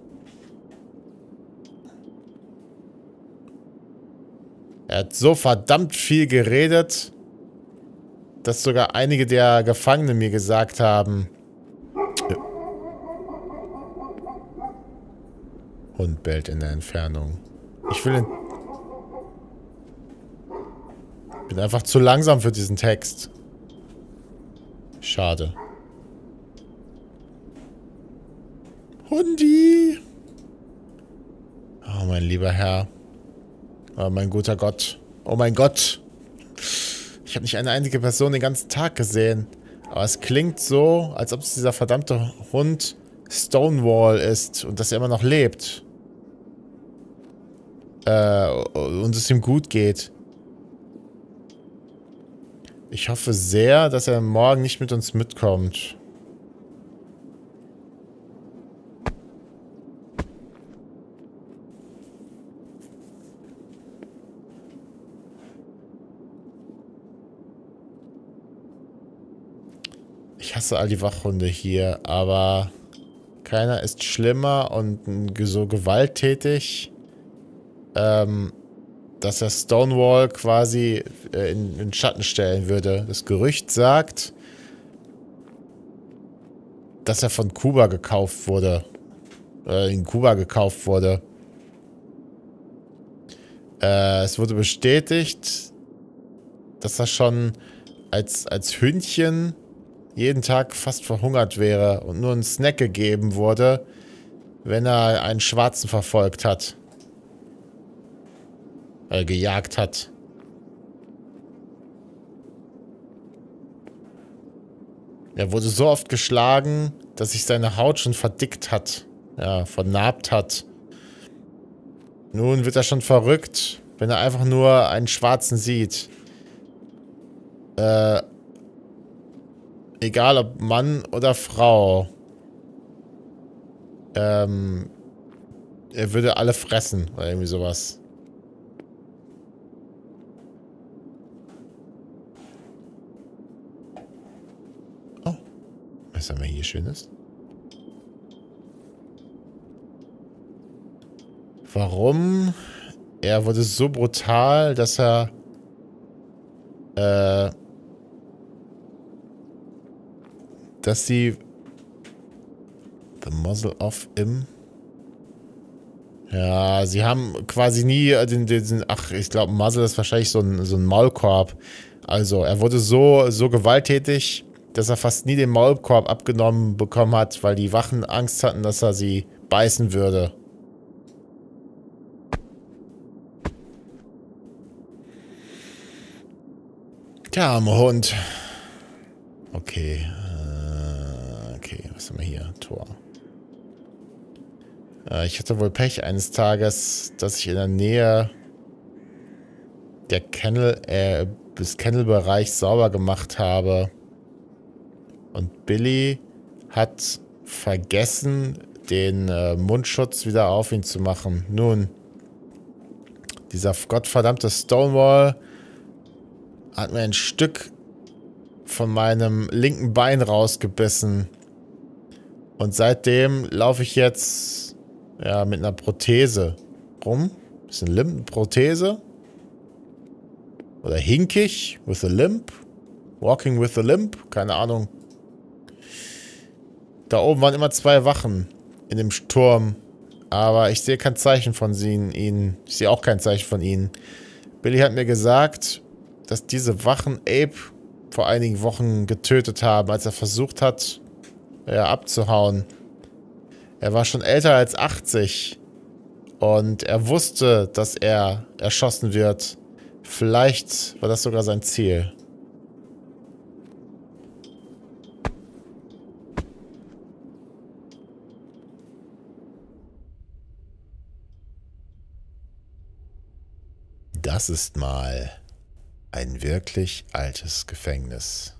Er hat so verdammt viel geredet, dass sogar einige der Gefangenen mir gesagt haben... Hund bellt in der Entfernung. Ich will ihn... Bin einfach zu langsam für diesen Text. Schade. Hundi! Oh, mein lieber Herr. Oh, mein guter Gott. Oh mein Gott. Ich habe nicht eine einzige Person den ganzen Tag gesehen. Aber es klingt so, als ob es dieser verdammte Hund Stonewall ist und dass er immer noch lebt. Äh, und es ihm gut geht. Ich hoffe sehr, dass er morgen nicht mit uns mitkommt. Ich hasse all die Wachhunde hier, aber keiner ist schlimmer und so gewalttätig, ähm, dass er Stonewall quasi äh, in den Schatten stellen würde. Das Gerücht sagt, dass er von Kuba gekauft wurde. Äh, in Kuba gekauft wurde. Äh, es wurde bestätigt, dass er schon als, als Hündchen jeden Tag fast verhungert wäre und nur ein Snack gegeben wurde, wenn er einen Schwarzen verfolgt hat. Äh, gejagt hat. Er wurde so oft geschlagen, dass sich seine Haut schon verdickt hat. Ja, vernarbt hat. Nun wird er schon verrückt, wenn er einfach nur einen Schwarzen sieht. Äh, egal ob Mann oder Frau. Ähm, er würde alle fressen oder irgendwie sowas. Oh, was haben wir hier Schönes? Warum? Er wurde so brutal, dass er äh, dass sie the muzzle of him. Ja, sie haben quasi nie den, den ach, ich glaube, Muzzle ist wahrscheinlich so ein, so ein Maulkorb. Also, er wurde so, so gewalttätig, dass er fast nie den Maulkorb abgenommen bekommen hat, weil die Wachen Angst hatten, dass er sie beißen würde. Der arme Hund. Okay. Äh, okay, was haben wir hier? Tor. Äh, ich hatte wohl Pech eines Tages, dass ich in der Nähe der Kennel, äh, des Kennelbereichs sauber gemacht habe. Und Billy hat vergessen, den äh, Mundschutz wieder auf ihn zu machen. Nun, dieser gottverdammte Stonewall hat mir ein Stück von meinem linken Bein rausgebissen. Und seitdem laufe ich jetzt ja mit einer Prothese rum. Ist eine Limp-Prothese. Oder hinkig with a limp. Walking with a limp. Keine Ahnung. Da oben waren immer zwei Wachen in dem Turm. Aber ich sehe kein Zeichen von ihnen. Ich sehe auch kein Zeichen von ihnen. Billy hat mir gesagt, dass diese Wachen Abe vor einigen Wochen getötet haben, als er versucht hat, ja, abzuhauen. Er war schon älter als achtzig und er wusste, dass er erschossen wird. Vielleicht war das sogar sein Ziel. Das ist mal ein wirklich altes Gefängnis.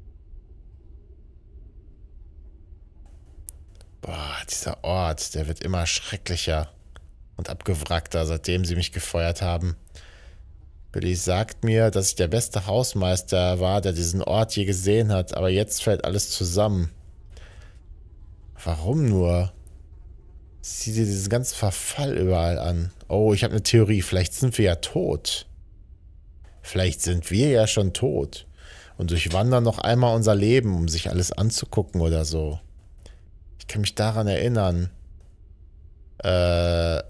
Boah, dieser Ort, der wird immer schrecklicher und abgewrackter, seitdem sie mich gefeuert haben. Billy sagt mir, dass ich der beste Hausmeister war, der diesen Ort je gesehen hat, aber jetzt fällt alles zusammen. Warum nur? Sieh dir diesen ganzen Verfall überall an. Oh, ich habe eine Theorie. Vielleicht sind wir ja tot. Vielleicht sind wir ja schon tot und durchwandern noch einmal unser Leben, um sich alles anzugucken oder so. Ich kann mich daran erinnern. Äh,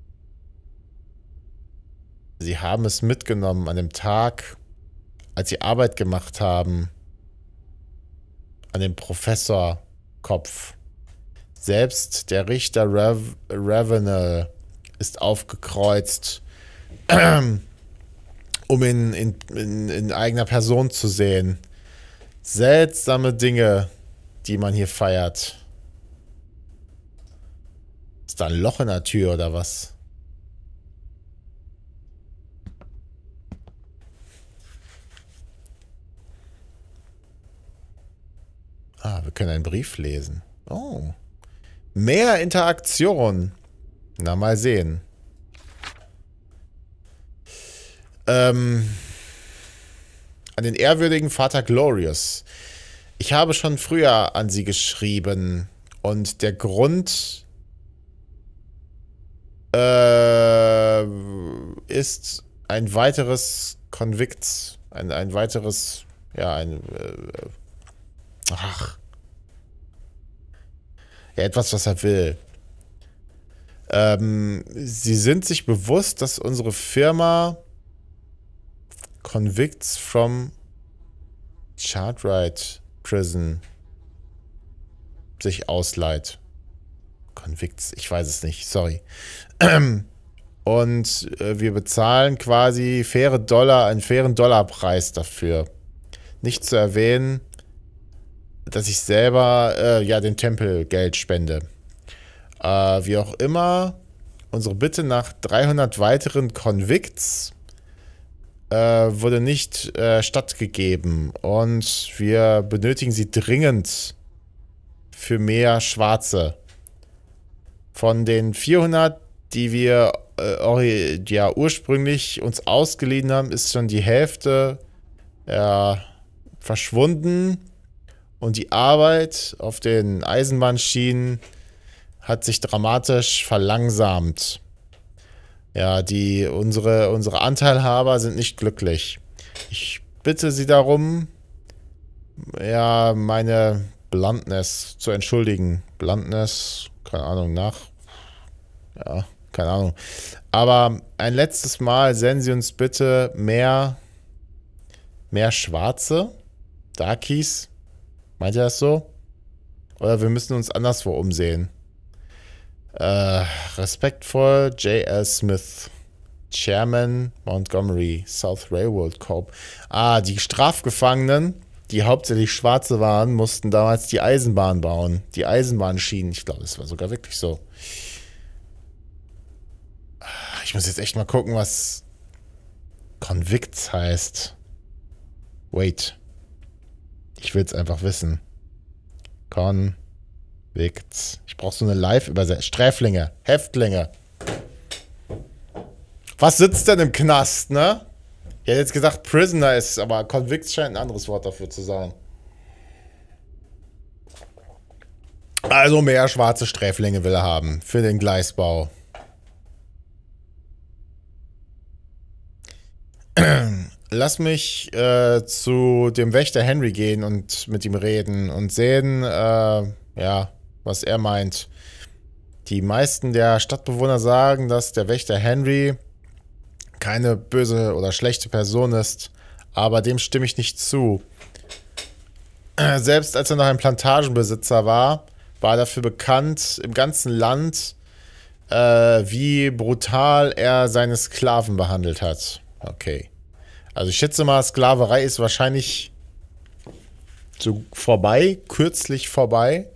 sie haben es mitgenommen an dem Tag, als sie Arbeit gemacht haben, an dem Professorkopf. Selbst der Richter Rav Ravenel ist aufgekreuzt, um ihn in, in, in eigener Person zu sehen. Seltsame Dinge, die man hier feiert. Ist da ein Loch in der Tür oder was? Ah, wir können einen Brief lesen. Oh. Mehr Interaktion. Na, mal sehen. Ähm, an den ehrwürdigen Vater Glorious. Ich habe schon früher an sie geschrieben. Und der Grund äh, ist ein weiteres Konvikt. Ein, ein weiteres, ja, ein, äh, ach. Ja, etwas, was er will. Ähm, sie sind sich bewusst, dass unsere Firma Convicts from Chartwright Prison sich ausleiht. Convicts, ich weiß es nicht, sorry. Und äh, wir bezahlen quasi faire Dollar, einen fairen Dollarpreis dafür. Nicht zu erwähnen, dass ich selber äh, ja dem Tempel Geld spende. Äh, wie auch immer, unsere Bitte nach dreihundert weiteren Convicts äh, wurde nicht äh, stattgegeben. Und wir benötigen sie dringend für mehr Schwarze. Von den vierhundert, die wir äh, ja, ursprünglich uns ausgeliehen haben, ist schon die Hälfte äh, verschwunden. Und die Arbeit auf den Eisenbahnschienen hat sich dramatisch verlangsamt. Ja, die, unsere, unsere Anteilhaber sind nicht glücklich. Ich bitte Sie darum, ja, meine Bluntness zu entschuldigen. Bluntness, keine Ahnung, nach. Ja, keine Ahnung. Aber ein letztes Mal senden Sie uns bitte mehr, mehr Schwarze, Darkies. Meint ihr das so? Oder wir müssen uns anderswo umsehen. Äh, respektvoll, J L. Smith, Chairman, Montgomery, South Railroad Corp. Ah, die Strafgefangenen, die hauptsächlich Schwarze waren, mussten damals die Eisenbahn bauen. Die Eisenbahnschienen. Ich glaube, das war sogar wirklich so. Ich muss jetzt echt mal gucken, was Convicts heißt. Wait. Ich will es einfach wissen. Convicts. Ich brauche so eine Live-Übersetzung. Sträflinge. Häftlinge. Was sitzt denn im Knast, ne? Ich hätte jetzt gesagt Prisoner ist, aber Convicts scheint ein anderes Wort dafür zu sein. Also mehr schwarze Sträflinge will er haben. Für den Gleisbau. Lass mich äh, zu dem Wächter Henry gehen und mit ihm reden und sehen, äh, ja, was er meint. Die meisten der Stadtbewohner sagen, dass der Wächter Henry keine böse oder schlechte Person ist, aber dem stimme ich nicht zu. Selbst als er noch ein Plantagenbesitzer war, war er dafür bekannt im ganzen Land, äh, wie brutal er seine Sklaven behandelt hat. Okay. Also ich schätze mal, Sklaverei ist wahrscheinlich so vorbei, kürzlich vorbei.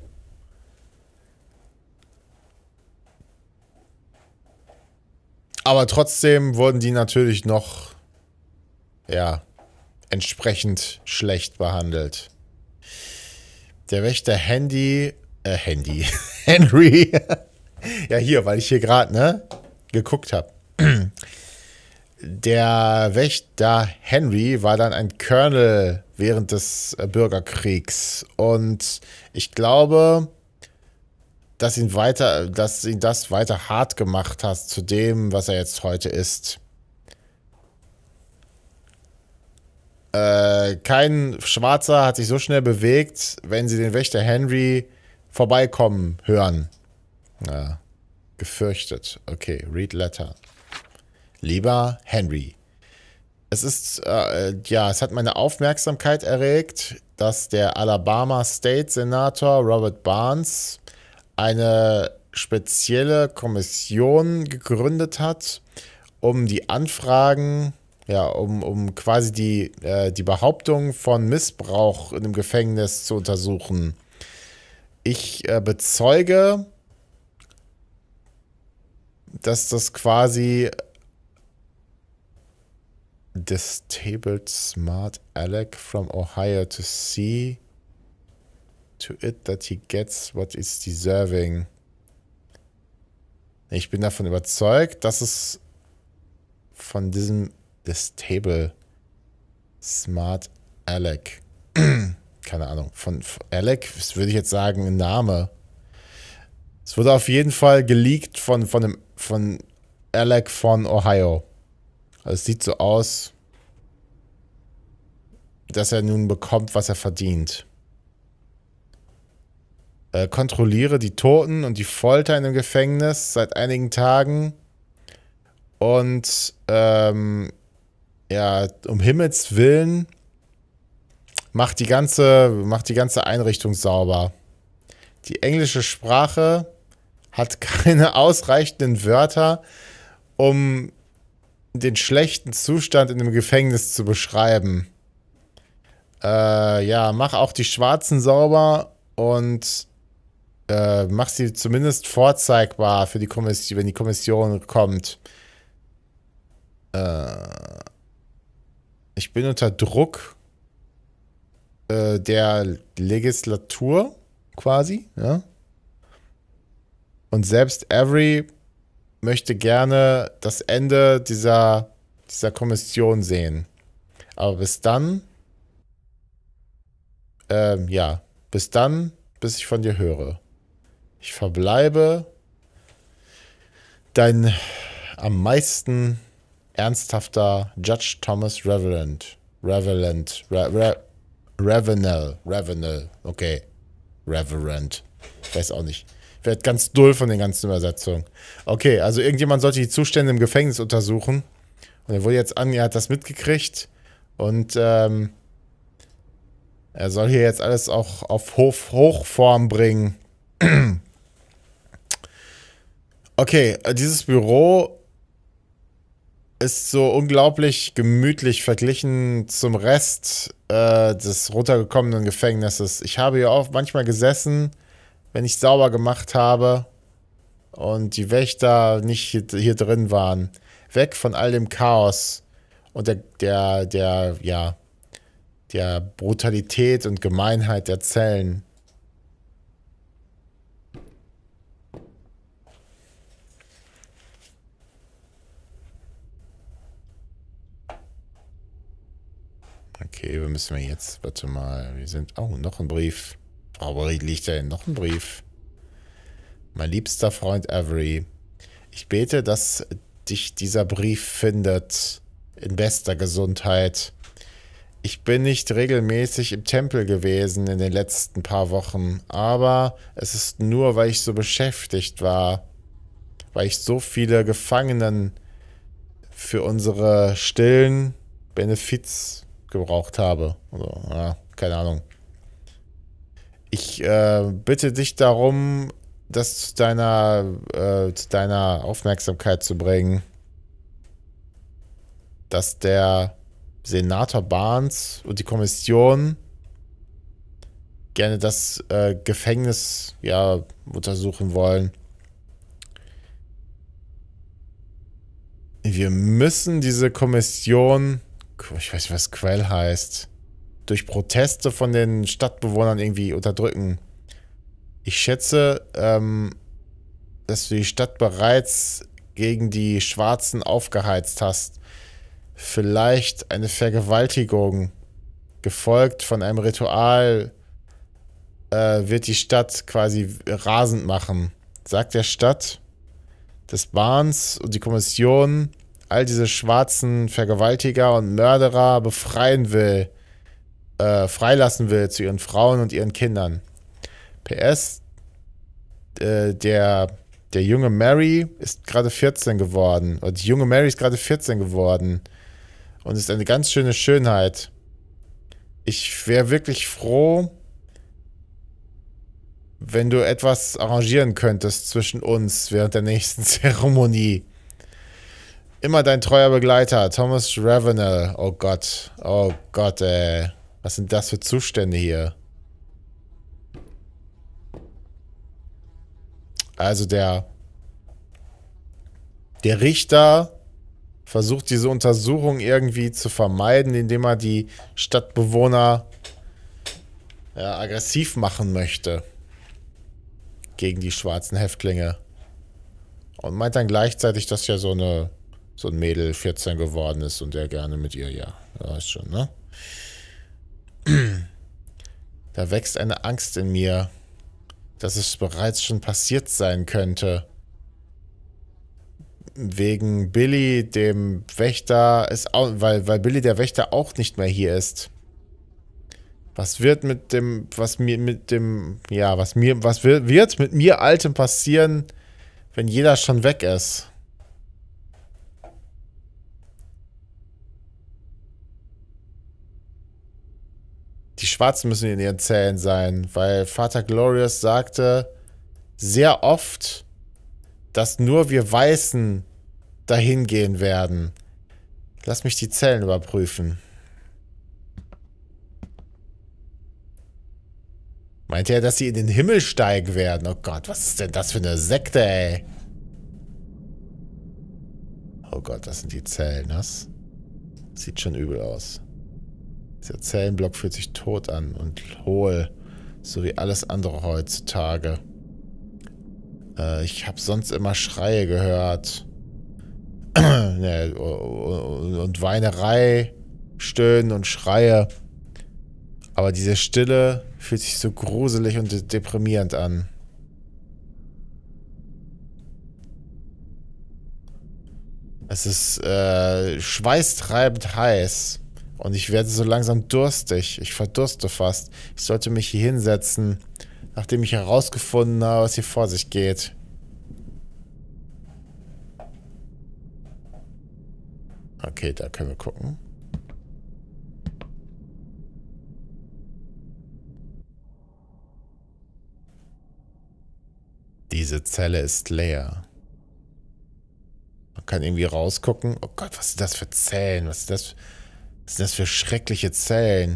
Aber trotzdem wurden die natürlich noch, ja, entsprechend schlecht behandelt. Der Wächter Handy, äh, Handy, Henry, ja hier, weil ich hier gerade, ne, geguckt habe. Der Wächter Henry war dann ein Colonel während des Bürgerkriegs und ich glaube, dass ihn weiter, dass ihn das weiter hart gemacht hat zu dem, was er jetzt heute ist. Äh, kein Schwarzer hat sich so schnell bewegt, wenn sie den Wächter Henry vorbeikommen hören. Ja, gefürchtet. Okay, read letter. Lieber Henry, es ist, äh, ja, es hat meine Aufmerksamkeit erregt, dass der Alabama State Senator Robert Barnes eine spezielle Kommission gegründet hat, um die Anfragen, ja, um, um quasi die, äh, die Behauptung von Missbrauch in dem Gefängnis zu untersuchen. Ich äh, bezeuge, dass das quasi disabled smart Alec from Ohio to see to it that he gets what is deserving. Ich bin davon überzeugt, dass es von diesem disabled smart Alec, keine Ahnung, von Alec, das würde ich jetzt sagen, ein Name. Es wurde auf jeden Fall geleakt von, von, dem, von Alec von Ohio. Also es sieht so aus, dass er nun bekommt, was er verdient. Äh, kontrolliere die Toten und die Folter in dem Gefängnis seit einigen Tagen. Und, ähm, ja, um Himmels Willen, mach die ganze, mach die ganze Einrichtung sauber. Die englische Sprache hat keine ausreichenden Wörter, um den schlechten Zustand in dem Gefängnis zu beschreiben. Äh, ja, mach auch die Schwarzen sauber und äh, mach sie zumindest vorzeigbar für die Kommission, wenn die Kommission kommt. Äh, ich bin unter Druck äh, der Legislatur quasi, ja. Und selbst Avery möchte gerne das Ende dieser, dieser Kommission sehen. Aber bis dann, ähm, ja, bis dann, bis ich von dir höre. Ich verbleibe dein am meisten ernsthafter Judge Thomas Reverend. Reverend. Re, Re, Revenel. Revenel. Okay. Reverend. Ich weiß auch nicht. Ich werde ganz dull von den ganzen Übersetzungen. Okay, also irgendjemand sollte die Zustände im Gefängnis untersuchen. Und er wurde jetzt an, er hat das mitgekriegt. Und ähm, er soll hier jetzt alles auch auf Hof Hochform bringen. Okay, dieses Büro ist so unglaublich gemütlich verglichen zum Rest äh, des runtergekommenen Gefängnisses. Ich habe hier auch manchmal gesessen, wenn ich sauber gemacht habe und die Wächter nicht hier, hier drin waren. Weg von all dem Chaos und der, der, der, ja, der Brutalität und Gemeinheit der Zellen. Okay, wo müssen wir jetzt? Warte mal, wir sind... Oh, noch ein Brief. Warum liegt da denn noch ein Brief? Mein liebster Freund Avery, ich bete, dass dich dieser Brief findet in bester Gesundheit. Ich bin nicht regelmäßig im Tempel gewesen in den letzten paar Wochen, aber es ist nur, weil ich so beschäftigt war, weil ich so viele Gefangenen für unsere stillen Benefiz gebraucht habe. Oder, ja, keine Ahnung. Ich äh, bitte dich darum, das zu deiner, äh, zu deiner Aufmerksamkeit zu bringen, dass der Senator Barnes und die Kommission gerne das äh, Gefängnis ja untersuchen wollen. Wir müssen diese Kommission, ich weiß nicht, was Quell heißt, durch Proteste von den Stadtbewohnern irgendwie unterdrücken. Ich schätze, ähm, dass du die Stadt bereits gegen die Schwarzen aufgeheizt hast. Vielleicht eine Vergewaltigung, gefolgt von einem Ritual, äh, wird die Stadt quasi rasend machen. Sagt der Stadt, dass Barnes und die Kommission all diese schwarzen Vergewaltiger und Mörderer befreien will, äh, freilassen will zu ihren Frauen und ihren Kindern. P S, äh, der, der junge Mary ist gerade vierzehn geworden. Oder die junge Mary ist gerade vierzehn geworden. Und ist eine ganz schöne Schönheit. Ich wäre wirklich froh, wenn du etwas arrangieren könntest zwischen uns während der nächsten Zeremonie. Immer dein treuer Begleiter, Thomas Ravenel. Oh Gott, oh Gott, ey. Was sind das für Zustände hier? Also der, der Richter versucht diese Untersuchung irgendwie zu vermeiden, indem er die Stadtbewohner ja, aggressiv machen möchte gegen die schwarzen Häftlinge. Und meint dann gleichzeitig, dass ja so eine so ein Mädel vierzehn geworden ist und der gerne mit ihr, ja, weißt schon, ne? Da wächst eine Angst in mir, dass es bereits schon passiert sein könnte. Wegen Billy, dem Wächter, ist auch, weil, weil Billy der Wächter auch nicht mehr hier ist. Was wird mit dem, was mir mit dem, ja, was mir, was wird, wird mit mir Altem passieren, wenn jeder schon weg ist? Die Schwarzen müssen in ihren Zellen sein, weil Vater Glorious sagte sehr oft, dass nur wir Weißen dahin gehen werden. Lass mich die Zellen überprüfen. Meinte er, dass sie in den Himmel steigen werden? Oh Gott, was ist denn das für eine Sekte, ey? Oh Gott, das sind die Zellen, was? Sieht schon übel aus. Dieser Zellenblock fühlt sich tot an und hohl, so wie alles andere heutzutage. Äh, ich habe sonst immer Schreie gehört. Ja, und Weinerei, Stöhnen und Schreie. Aber diese Stille fühlt sich so gruselig und deprimierend an. Es ist äh, schweißtreibend heiß. Und ich werde so langsam durstig. Ich verdurste fast. Ich sollte mich hier hinsetzen, nachdem ich herausgefunden habe, was hier vor sich geht. Okay, da können wir gucken. Diese Zelle ist leer. Man kann irgendwie rausgucken. Oh Gott, was sind das für Zellen? Was ist das, was sind das für schreckliche Zellen?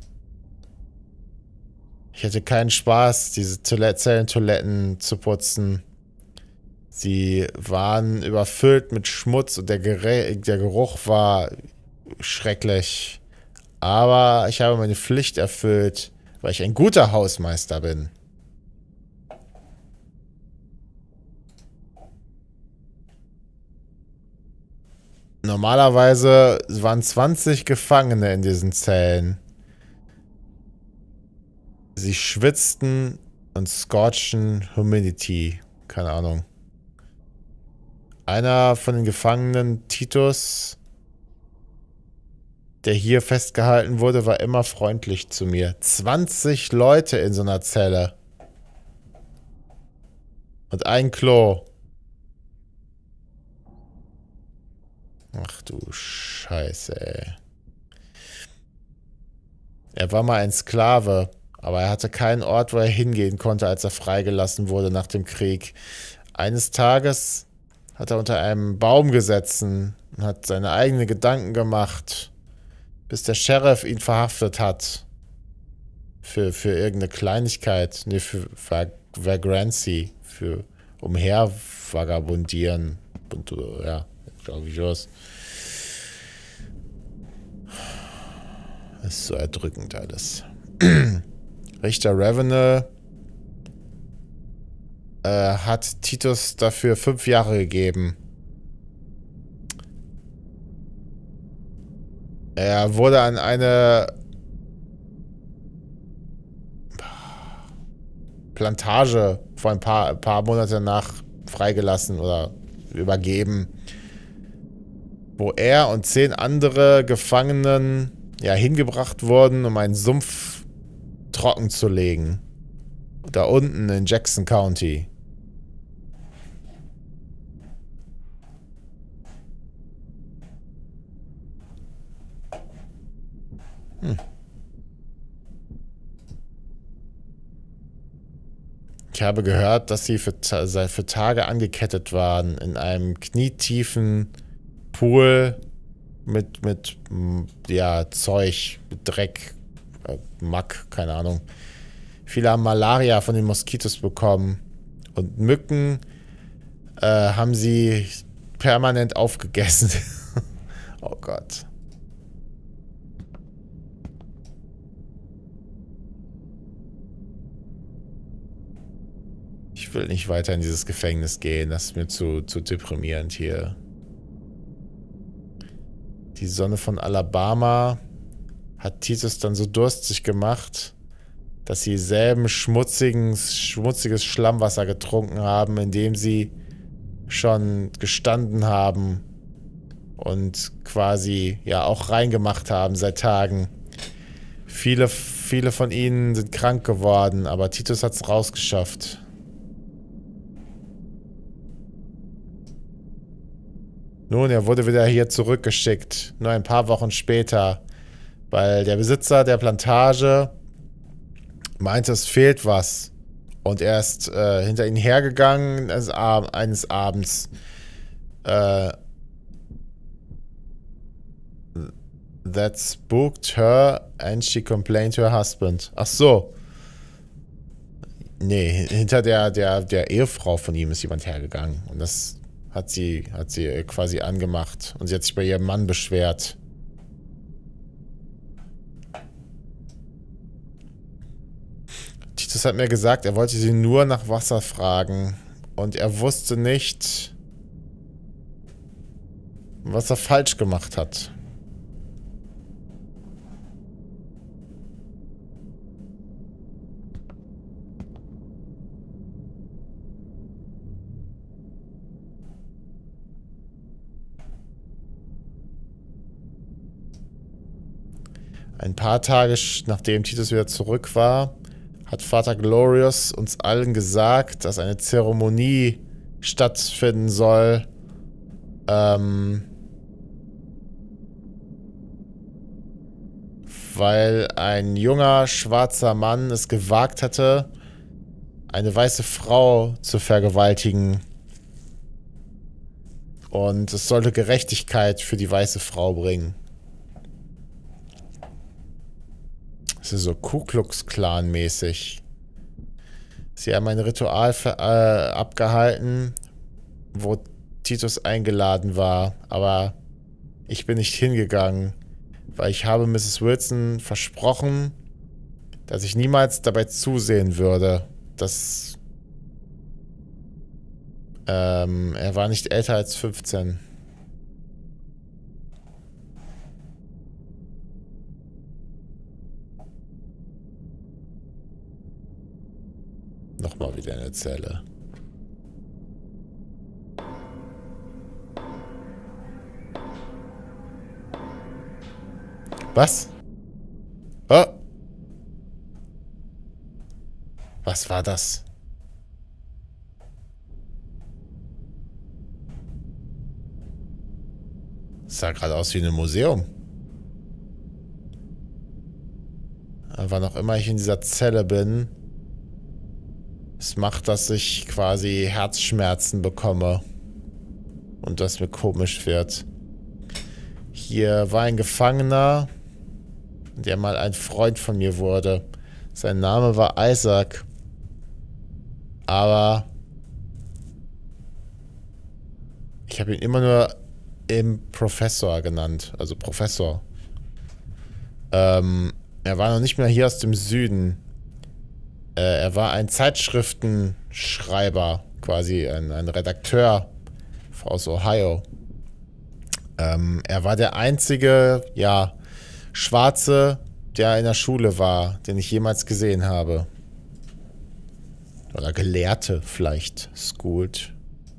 Ich hätte keinen Spaß, diese Zellentoiletten zu putzen. Sie waren überfüllt mit Schmutz und der, Gerä der Geruch war schrecklich. Aber ich habe meine Pflicht erfüllt, weil ich ein guter Hausmeister bin. Normalerweise waren zwanzig Gefangene in diesen Zellen. Sie schwitzten und scorchen Humidity. Keine Ahnung. Einer von den Gefangenen, Titus, der hier festgehalten wurde, war immer freundlich zu mir. zwanzig Leute in so einer Zelle. Und ein Klo. Ach du Scheiße, ey. Er war mal ein Sklave, aber er hatte keinen Ort, wo er hingehen konnte, als er freigelassen wurde nach dem Krieg. Eines Tages hat er unter einem Baum gesessen und hat seine eigenen Gedanken gemacht, bis der Sheriff ihn verhaftet hat. Für, für irgendeine Kleinigkeit. Ne, für Vagrancy. Für umhervagabundieren. Und, ja, glaube ich was. Das ist so erdrückend alles. Richter Ravenel äh, hat Titus dafür fünf Jahre gegeben. Er wurde an eine Plantage vor ein paar, ein paar Monate nach freigelassen oder übergeben, wo er und zehn andere Gefangenen ja hingebracht wurden, um einen Sumpf trocken zu legen. Da unten in Jackson County. Hm. Ich habe gehört, dass sie für, für Tage angekettet waren in einem knietiefen Pool mit, mit ja, Zeug, mit Dreck, äh, Mack, keine Ahnung. Viele haben Malaria von den Moskitos bekommen. Und Mücken äh, haben sie permanent aufgegessen. Oh Gott. Ich will nicht weiter in dieses Gefängnis gehen. Das ist mir zu, zu deprimierend hier. Die Sonne von Alabama hat Titus dann so durstig gemacht, dass sie selben schmutzigen, schmutziges Schlammwasser getrunken haben, in dem sie schon gestanden haben und quasi ja auch reingemacht haben seit Tagen. Viele viele von ihnen sind krank geworden, aber Titus hat es rausgeschafft. Nun, er wurde wieder hier zurückgeschickt. Nur ein paar Wochen später. Weil der Besitzer der Plantage meinte, es fehlt was. Und er ist äh, hinter ihn hergegangen eines, Ab eines Abends. Äh, that spooked her and she complained to her husband. Ach so. Nee, hinter der, der, der Ehefrau von ihm ist jemand hergegangen. Und das hat sie, hat sie quasi angemacht. Und sie hat sich bei ihrem Mann beschwert. Titus hat mir gesagt, er wollte sie nur nach Wasser fragen. Und er wusste nicht, was er falsch gemacht hat. Ein paar Tage nachdem Titus wieder zurück war, hat Vater Glorious uns allen gesagt, dass eine Zeremonie stattfinden soll, ähm, weil ein junger, schwarzer Mann es gewagt hatte, eine weiße Frau zu vergewaltigen. Und es sollte Gerechtigkeit für die weiße Frau bringen. Das ist so Ku Klux Klan mäßig. Sie haben ein Ritual für, äh, abgehalten, wo Titus eingeladen war, aber ich bin nicht hingegangen, weil ich habe Misses Wilson versprochen, dass ich niemals dabei zusehen würde, dass ähm, er war nicht älter als fünfzehn. Nochmal wieder eine Zelle. Was? Oh. Was war das? Das sah gerade aus wie ein Museum. Aber wann auch immer ich in dieser Zelle bin, es macht, dass ich quasi Herzschmerzen bekomme. Und das mir komisch wird. Hier war ein Gefangener, der mal ein Freund von mir wurde. Sein Name war Isaac. Aber ich habe ihn immer nur im Professor genannt. Also Professor. Ähm, er war noch nicht mehr hier aus dem Süden. Äh, er war ein Zeitschriftenschreiber, quasi ein, ein Redakteur aus Ohio. Ähm, er war der einzige, ja, Schwarze, der in der Schule war, den ich jemals gesehen habe. Oder Gelehrte vielleicht. Schooled.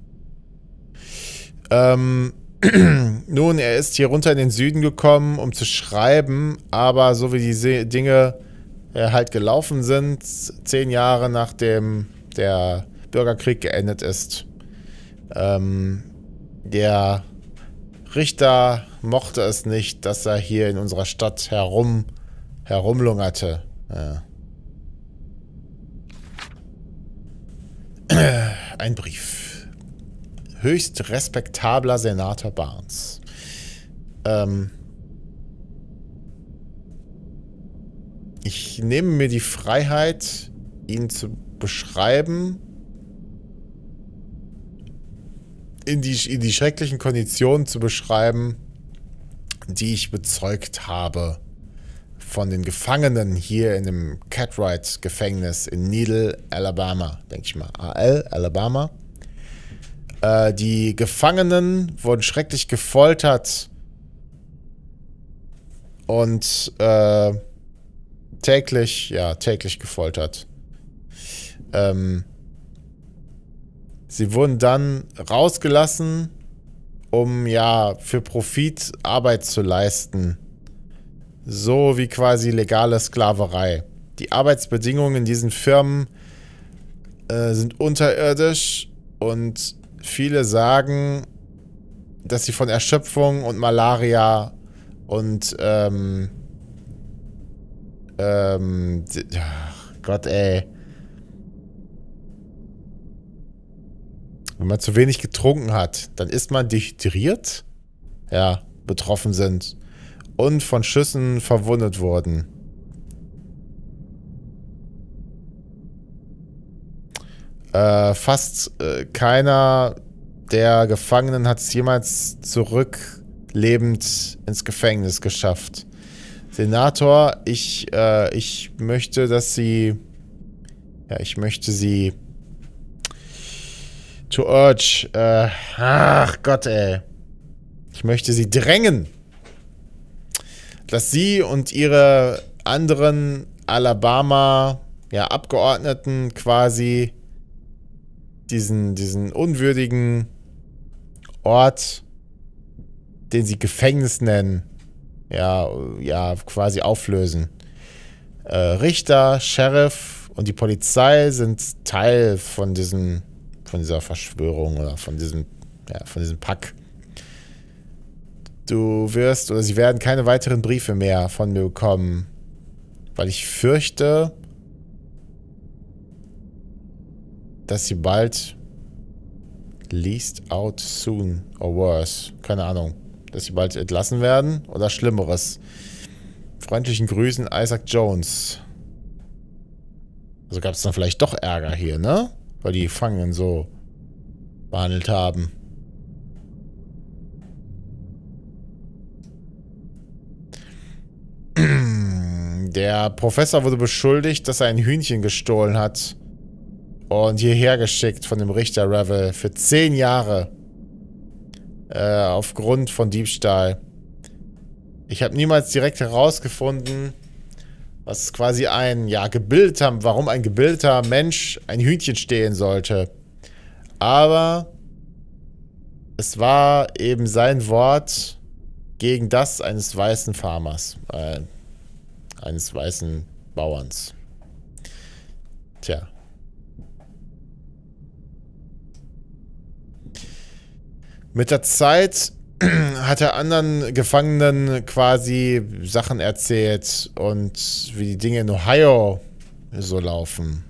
Ähm, nun, er ist hier runter in den Süden gekommen, um zu schreiben, aber so wie die Se- Dinge äh, halt gelaufen sind, zehn Jahre nachdem der Bürgerkrieg geendet ist, ähm, der Richter mochte es nicht, dass er hier in unserer Stadt herum, herumlungerte. Ja. Ein Brief. Höchst respektabler Senator Barnes. Ähm, ich nehme mir die Freiheit, ihn zu beschreiben, in die, in die schrecklichen Konditionen zu beschreiben, die ich bezeugt habe von den Gefangenen hier in dem Cartwright-Gefängnis in Needle, Alabama. Denke ich mal. A L, Alabama. Äh, die Gefangenen wurden schrecklich gefoltert und äh, täglich, ja, täglich gefoltert. Ähm, sie wurden dann rausgelassen, um ja für Profit Arbeit zu leisten. so wie quasi legale Sklaverei. Die Arbeitsbedingungen in diesen Firmen äh, sind unterirdisch und viele sagen, dass sie von Erschöpfung und Malaria und ähm, ähm, ach Gott, ey. Wenn man zu wenig getrunken hat, dann ist man dehydriert, ja, betroffen sind und von Schüssen verwundet wurden. Äh, fast äh, keiner der Gefangenen hat es jemals zurück lebend ins Gefängnis geschafft. Senator, ich, äh, ich möchte, dass Sie, ja, ich möchte Sie to urge, äh, ach Gott, ey. Ich möchte Sie drängen, dass Sie und Ihre anderen Alabama, ja, Abgeordneten quasi diesen, diesen unwürdigen Ort, den Sie Gefängnis nennen, ja, ja, quasi auflösen. Äh, Richter, Sheriff und die Polizei sind Teil von diesem, von dieser Verschwörung oder von diesem, ja, von diesem Pack. Du wirst, oder sie werden keine weiteren Briefe mehr von mir bekommen, weil ich fürchte, dass sie bald leased out soon or worse. Keine Ahnung. Dass sie bald entlassen werden oder Schlimmeres. Freundlichen Grüßen, Isaac Jones. Also gab es dann vielleicht doch Ärger hier, ne? Weil die Gefangenen so behandelt haben. Der Professor wurde beschuldigt, dass er ein Hühnchen gestohlen hat und hierher geschickt von dem Richter Revel für zehn Jahre äh, aufgrund von Diebstahl. Ich habe niemals direkt herausgefunden, was quasi ein, ja, gebildeter, warum ein gebildeter Mensch ein Hühnchen stehlen sollte. Aber es war eben sein Wort gegen das eines weißen Farmers, äh, eines weißen Bauerns. Tja. Mit der Zeit hat er anderen Gefangenen quasi Sachen erzählt und wie die Dinge in Ohio so laufen.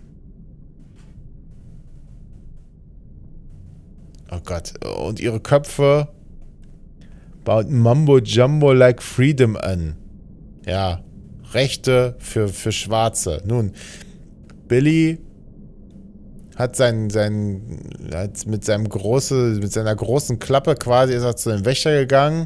Oh Gott. Und ihre Köpfe bauten Mambo Jumbo like Freedom an. Ja. Rechte für, für Schwarze. Nun, Billy hat sein, sein hat mit seinem große, mit seiner großen Klappe quasi ist er zu dem Wächter gegangen.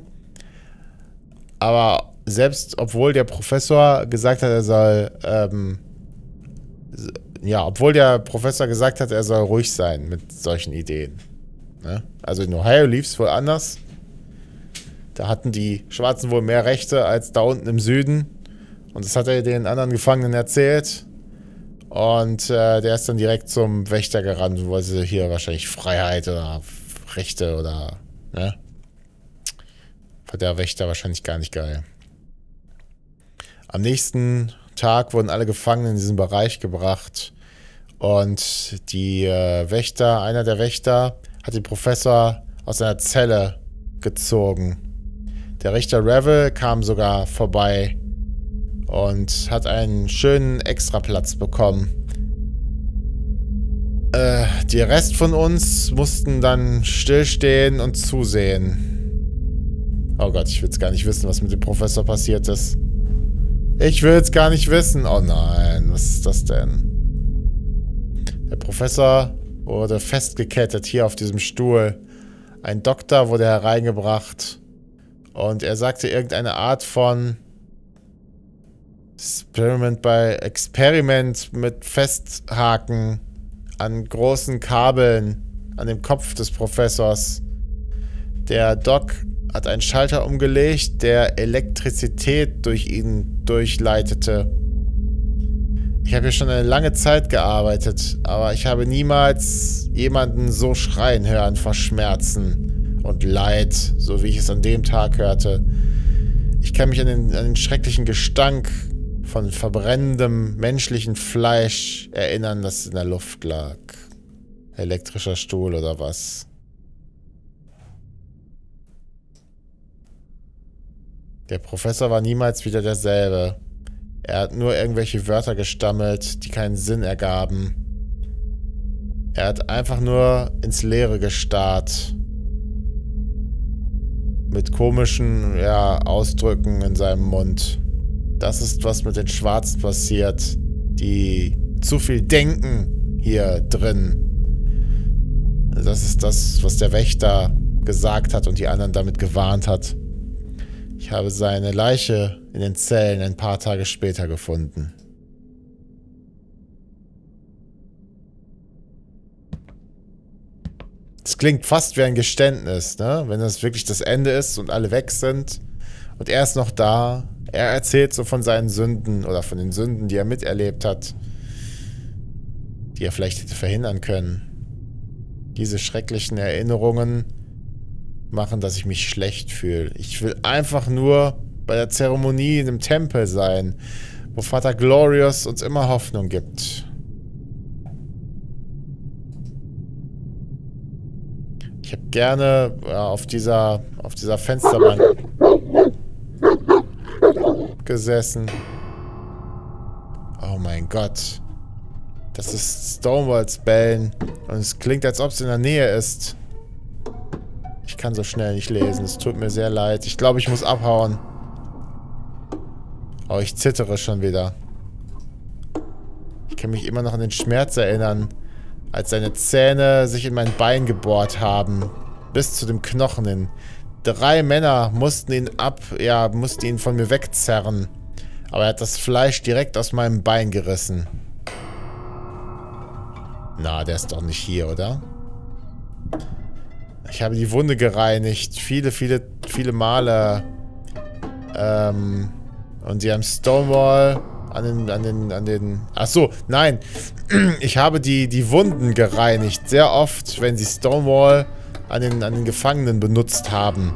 Aber selbst obwohl der Professor gesagt hat, er soll ähm, ja, obwohl der Professor gesagt hat, er soll ruhig sein mit solchen Ideen. Ne? Also in Ohio lief es wohl anders. Da hatten die Schwarzen wohl mehr Rechte als da unten im Süden. Und das hat er den anderen Gefangenen erzählt. Und äh, der ist dann direkt zum Wächter gerannt, weil sie hier wahrscheinlich Freiheit oder Rechte oder, ne? War der Wächter wahrscheinlich gar nicht geil. Am nächsten Tag wurden alle Gefangenen in diesen Bereich gebracht. Und die äh, Wächter, einer der Wächter, hat den Professor aus seiner Zelle gezogen. Der Richter Revel kam sogar vorbei und hat einen schönen Extraplatz bekommen. Äh, der Rest von uns mussten dann stillstehen und zusehen. Oh Gott, ich will jetzt gar nicht wissen, was mit dem Professor passiert ist. Ich will jetzt gar nicht wissen. Oh nein, was ist das denn? Der Professor wurde festgekettet hier auf diesem Stuhl. Ein Doktor wurde hereingebracht. Und er sagte irgendeine Art von Experiment bei Experiment mit Festhaken an großen Kabeln an dem Kopf des Professors. Der Doc hat einen Schalter umgelegt, der Elektrizität durch ihn durchleitete. Ich habe hier schon eine lange Zeit gearbeitet, aber ich habe niemals jemanden so schreien hören vor Schmerzen und Leid, so wie ich es an dem Tag hörte. Ich kann mich an den, an den schrecklichen Gestank von verbrennendem menschlichen Fleisch erinnern, das in der Luft lag. Elektrischer Stuhl oder was? Der Professor war niemals wieder derselbe. Er hat nur irgendwelche Wörter gestammelt, die keinen Sinn ergaben. Er hat einfach nur ins Leere gestarrt. Mit komischen, ja, Ausdrücken in seinem Mund. Das ist, was mit den Schwarzen passiert, die zu viel denken hier drin. Das ist das, was der Wächter gesagt hat und die anderen damit gewarnt hat. Ich habe seine Leiche in den Zellen ein paar Tage später gefunden. Das klingt fast wie ein Geständnis, ne? Wenn das wirklich das Ende ist und alle weg sind und er ist noch da. Er erzählt so von seinen Sünden oder von den Sünden, die er miterlebt hat, die er vielleicht hätte verhindern können. Diese schrecklichen Erinnerungen machen, dass ich mich schlecht fühle. Ich will einfach nur bei der Zeremonie in dem Tempel sein, wo Vater Glorious uns immer Hoffnung gibt. Ich habe gerne ja, auf dieser auf dieser Fensterbank gesessen. Oh mein Gott. Das ist Stonewalls Bellen und es klingt, als ob es in der Nähe ist. Ich kann so schnell nicht lesen. Es tut mir sehr leid. Ich glaube, ich muss abhauen. Oh, ich zittere schon wieder. Ich kann mich immer noch an den Schmerz erinnern, als seine Zähne sich in mein Bein gebohrt haben. Bis zu dem Knochen hin. Drei Männer mussten ihn ab, ja, mussten ihn von mir wegzerren. Aber er hat das Fleisch direkt aus meinem Bein gerissen. Na, der ist doch nicht hier, oder? Ich habe die Wunde gereinigt. Viele, viele, viele Male. Ähm, und sie haben Stonewall an den, an den, an den... Ach so, nein. Ich habe die, die Wunden gereinigt. Sehr oft, wenn sie Stonewall an den, an den Gefangenen benutzt haben.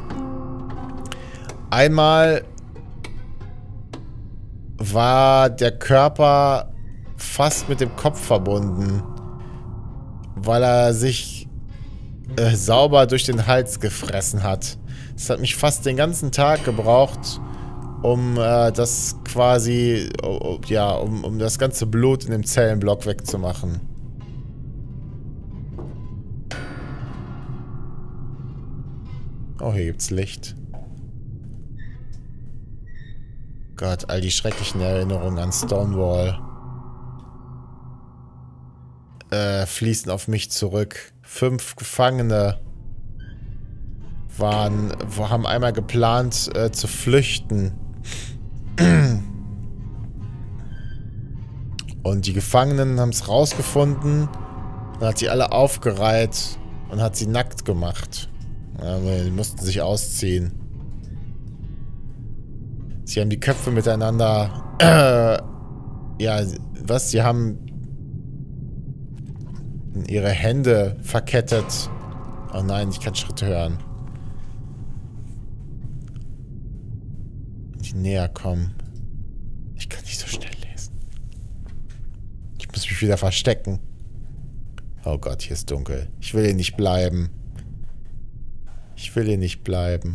Einmal war der Körper fast mit dem Kopf verbunden, weil er sich äh, sauber durch den Hals gefressen hat. Es hat mich fast den ganzen Tag gebraucht, um äh, das quasi, uh, ja, um, um das ganze Blut in dem Zellenblock wegzumachen. Oh, hier gibt's Licht. Gott, all die schrecklichen Erinnerungen an Stonewall äh, fließen auf mich zurück. Fünf Gefangene waren, haben einmal geplant äh, zu flüchten. Und die Gefangenen haben es rausgefunden und hat sie alle aufgereiht und hat sie nackt gemacht. Ja, die mussten sich ausziehen. Sie haben die Köpfe miteinander... Äh, ja, was? Sie haben ihre Hände verkettet. Oh nein, ich kann Schritte hören. Die näher kommen. Ich kann nicht so schnell lesen. Ich muss mich wieder verstecken. Oh Gott, hier ist dunkel. Ich will hier nicht bleiben. Ich will hier nicht bleiben.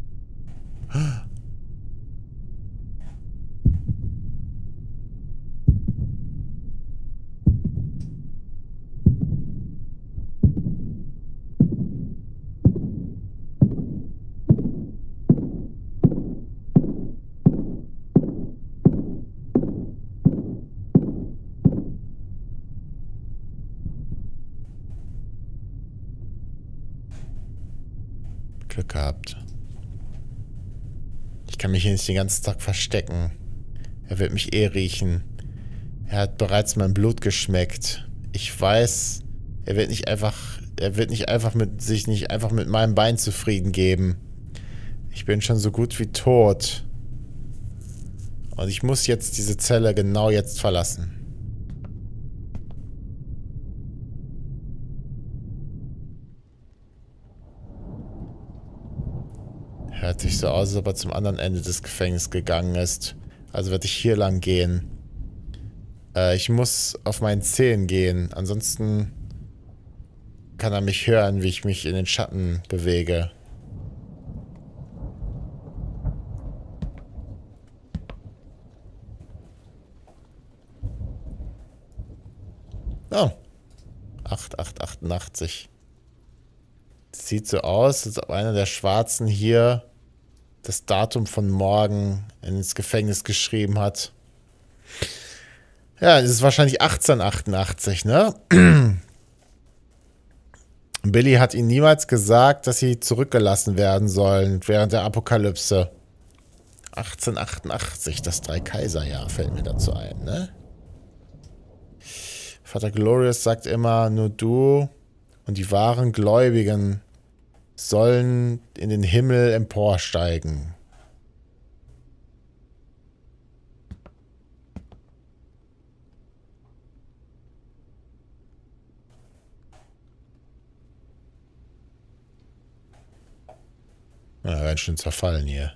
Glück gehabt. Ich kann mich hier nicht den ganzen Tag verstecken. Er wird mich eh riechen. Er hat bereits mein Blut geschmeckt. Ich weiß, er wird nicht einfach, er wird nicht einfach mit sich nicht einfach mit meinem Bein zufrieden geben. Ich bin schon so gut wie tot. Und ich muss jetzt diese Zelle genau jetzt verlassen. Hört sich so aus, als ob er zum anderen Ende des Gefängnisses gegangen ist. Also werde ich hier lang gehen. Äh, ich muss auf meinen Zehen gehen. Ansonsten kann er mich hören, wie ich mich in den Schatten bewege. Oh. acht acht achtundachtzig. Sieht so aus, als ob einer der Schwarzen hier das Datum von morgen ins Gefängnis geschrieben hat. Ja, das ist wahrscheinlich achtzehnhundertachtundachtzig, ne? Billy hat ihnen niemals gesagt, dass sie zurückgelassen werden sollen während der Apokalypse. achtzehnhundertachtundachtzig, das Drei-Kaiser-Jahr fällt mir dazu ein, ne? Vater Glorious sagt immer, nur du und die wahren Gläubigen sollen in den Himmel emporsteigen. Ja, ganz schön zerfallen hier.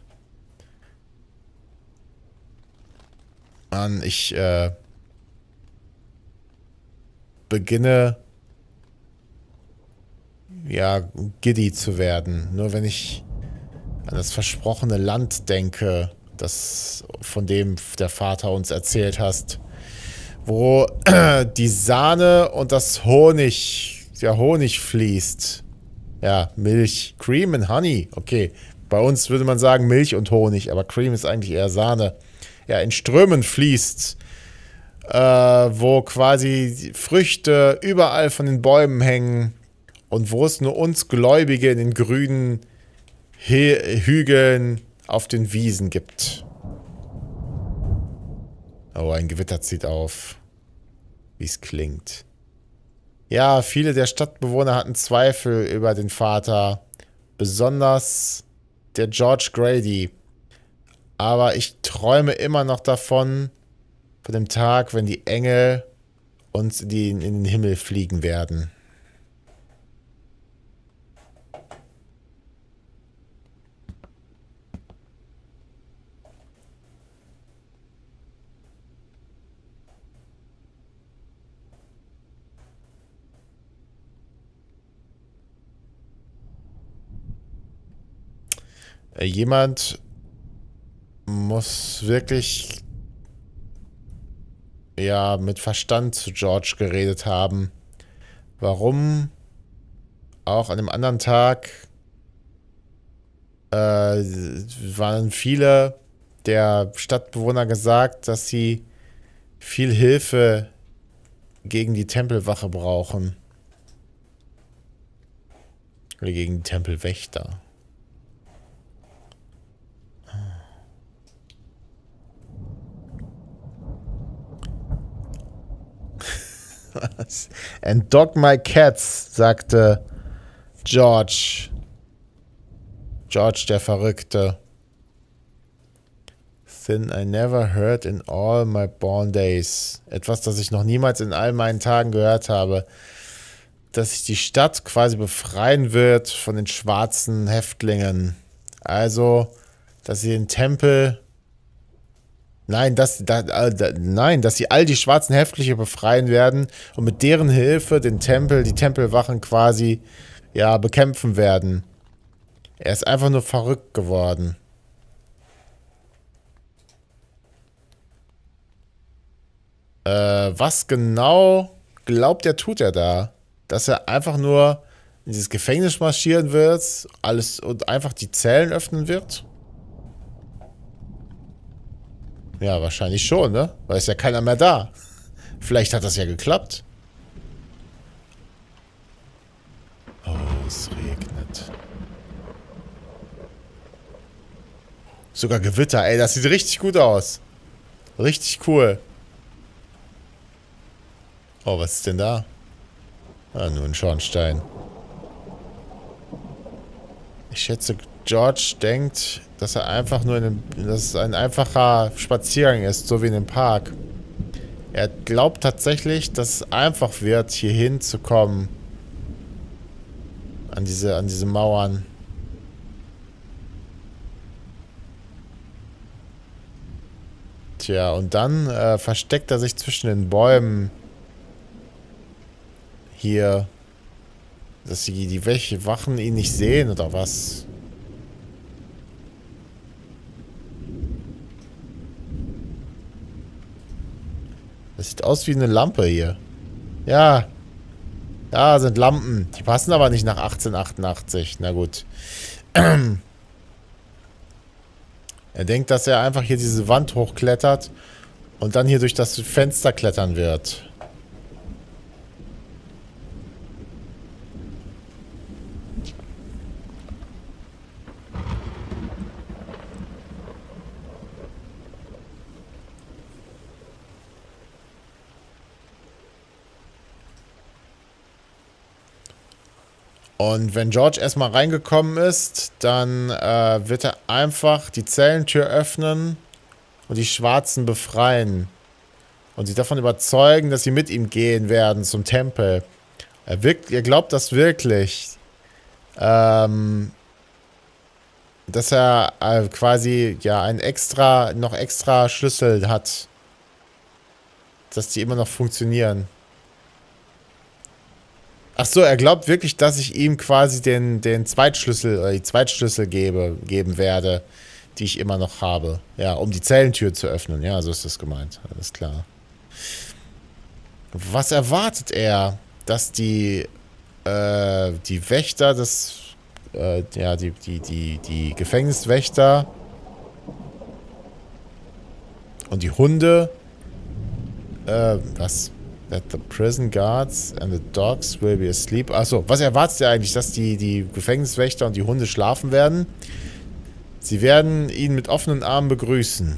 Mann, ich äh, beginne ja, giddy zu werden. Nur wenn ich an das versprochene Land denke, das von dem der Vater uns erzählt hast, wo die Sahne und das Honig, der Honig fließt. Ja, Milch, Cream and Honey. Okay, bei uns würde man sagen Milch und Honig, aber Cream ist eigentlich eher Sahne. Ja, in Strömen fließt, äh, wo quasi Früchte überall von den Bäumen hängen. Und wo es nur uns Gläubige in den grünen He- Hügeln auf den Wiesen gibt. Oh, ein Gewitter zieht auf. Wie es klingt. Ja, viele der Stadtbewohner hatten Zweifel über den Vater. Besonders der George Grady. Aber ich träume immer noch davon, von dem Tag, wenn die Engel uns in, die, in den Himmel fliegen werden. Jemand muss wirklich ja mit Verstand zu George geredet haben. Warum auch an einem anderen Tag äh, waren viele der Stadtbewohner gesagt, dass sie viel Hilfe gegen die Tempelwache brauchen. Oder gegen die Tempelwächter. And dog my cats, sagte George. George, der Verrückte. Thin I never heard in all my born days. Etwas, das ich noch niemals in all meinen Tagen gehört habe. Dass sich die Stadt quasi befreien wird von den schwarzen Häftlingen. Also, dass sie den Tempel... Nein, dass, da, da, nein, dass sie all die schwarzen Häftlinge befreien werden und mit deren Hilfe den Tempel, die Tempelwachen quasi, ja, bekämpfen werden. Er ist einfach nur verrückt geworden. Äh, was genau glaubt er, tut er da? Dass er einfach nur in dieses Gefängnis marschieren wird, alles und einfach die Zellen öffnen wird? Ja, wahrscheinlich schon, ne? Weil ist ja keiner mehr da. Vielleicht hat das ja geklappt. Oh, es regnet. Sogar Gewitter. Ey, das sieht richtig gut aus. Richtig cool. Oh, was ist denn da? Ah, nur ein Schornstein. Ich schätze, George denkt, dass er einfach nur in einem, dass es ein einfacher Spaziergang ist, so wie in dem Park. Er glaubt tatsächlich, dass es einfach wird, hier hinzukommen. An diese, an diese Mauern. Tja, und dann äh, versteckt er sich zwischen den Bäumen. Hier. Dass die, die welche Wachen ihn nicht sehen, oder was? Das sieht aus wie eine Lampe hier. Ja. Da sind Lampen. Die passen aber nicht nach achtzehnhundertachtundachtzig. Na gut. Er denkt, dass er einfach hier diese Wand hochklettert und dann hier durch das Fenster klettern wird. Und wenn George erstmal reingekommen ist, dann äh, wird er einfach die Zellentür öffnen und die Schwarzen befreien. Und sie davon überzeugen, dass sie mit ihm gehen werden zum Tempel. Er, wirkt, er glaubt das wirklich. Ähm, dass er äh, quasi ja einen extra, noch extra Schlüssel hat. Dass die immer noch funktionieren. Ach so, er glaubt wirklich, dass ich ihm quasi den, den Zweitschlüssel oder die Zweitschlüssel gebe, geben werde, die ich immer noch habe. Ja, um die Zellentür zu öffnen. Ja, so ist das gemeint. Alles klar. Was erwartet er? Dass die, äh, die Wächter des, äh, ja, die, die, die, die Gefängniswächter und die Hunde, äh, was? That the prison guards and the dogs will be asleep. Achso, was erwartet ihr eigentlich? Dass die, die Gefängniswächter und die Hunde schlafen werden? Sie werden ihn mit offenen Armen begrüßen.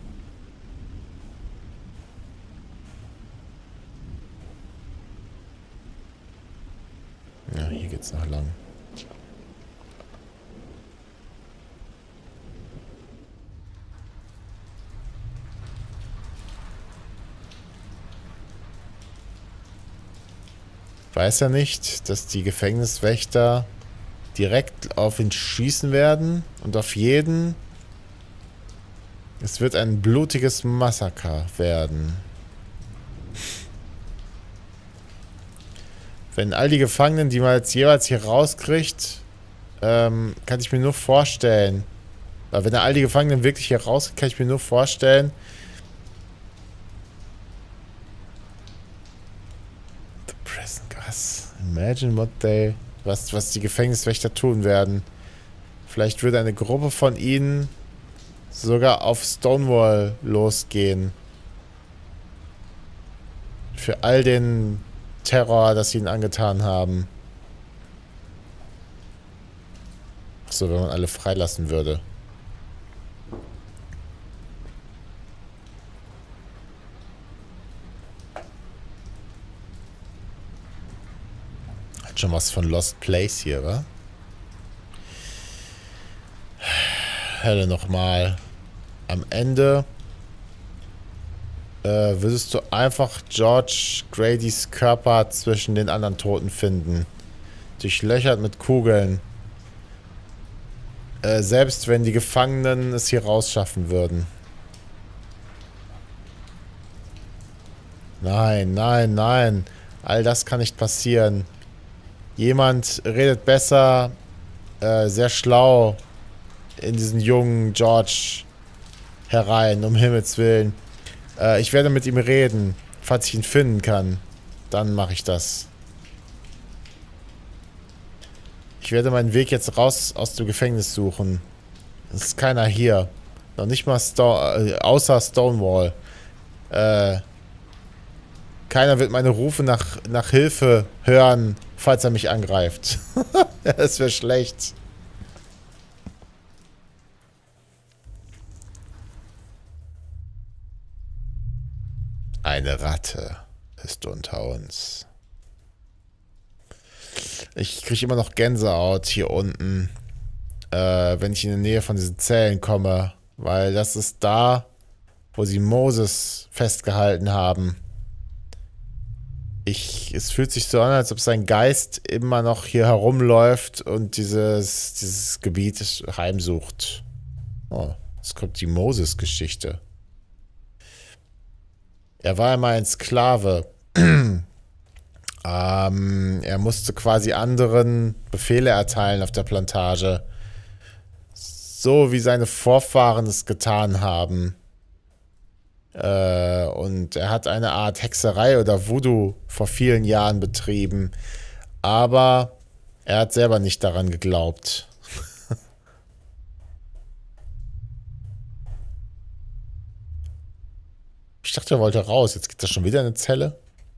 Ja, hier geht's noch lang. Weiß er nicht, dass die Gefängniswächter direkt auf ihn schießen werden und auf jeden? Es wird ein blutiges Massaker werden. Wenn all die Gefangenen, die man jetzt jeweils hier rauskriegt, ähm, kann ich mir nur vorstellen, weil wenn er all die Gefangenen wirklich hier rauskriegt, kann ich mir nur vorstellen, Imagine what they, was, was die Gefängniswächter tun werden. Vielleicht würde eine Gruppe von ihnen sogar auf Stonewall losgehen. Für all den Terror, das sie ihnen angetan haben. So, wenn man alle freilassen würde. Schon was von Lost Place hier, wa? Hölle nochmal. Am Ende äh, würdest du einfach George Gradys Körper zwischen den anderen Toten finden. Durchlöchert mit Kugeln. Äh, selbst wenn die Gefangenen es hier rausschaffen würden. Nein, nein, nein. All das kann nicht passieren. Jemand redet besser, äh, sehr schlau in diesen jungen George herein, um Himmels Willen. Äh, ich werde mit ihm reden, falls ich ihn finden kann. Dann mache ich das. Ich werde meinen Weg jetzt raus aus dem Gefängnis suchen. Es ist keiner hier. Noch nicht mal Sto äh, außer Stonewall. Äh, keiner wird meine Rufe nach, nach Hilfe hören, falls er mich angreift. Das wäre schlecht. Eine Ratte ist unter uns. Ich kriege immer noch Gänsehaut hier unten, äh, wenn ich in die Nähe von diesen Zellen komme, weil das ist da, wo sie Moses festgehalten haben. Ich, es fühlt sich so an, als ob sein Geist immer noch hier herumläuft und dieses, dieses Gebiet heimsucht. Oh, jetzt kommt die Moses-Geschichte. Er war einmal ein Sklave. ähm, er musste quasi anderen Befehle erteilen auf der Plantage. So wie seine Vorfahren es getan haben. Äh, und er hat eine Art Hexerei oder Voodoo vor vielen Jahren betrieben. Aber er hat selber nicht daran geglaubt. Ich dachte, er wollte raus. Jetzt gibt es schon wieder eine Zelle.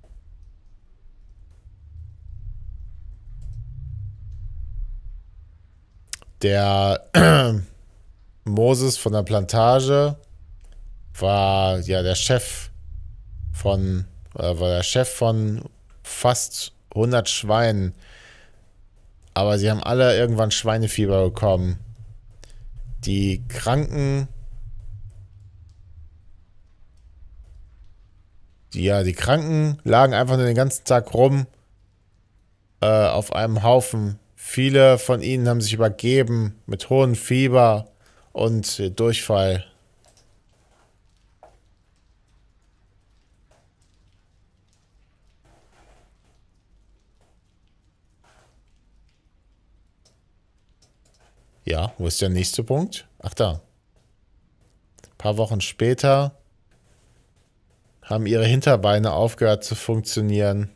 Der Moses von der Plantage war ja der Chef von, äh, war der Chef von fast hundert Schweinen. Aber sie haben alle irgendwann Schweinefieber bekommen. Die Kranken, die, ja, die Kranken lagen einfach nur den ganzen Tag rum äh, auf einem Haufen. Viele von ihnen haben sich übergeben mit hohem Fieber und Durchfall. Ja, wo ist der nächste Punkt? Ach da. Ein paar Wochen später haben ihre Hinterbeine aufgehört zu funktionieren.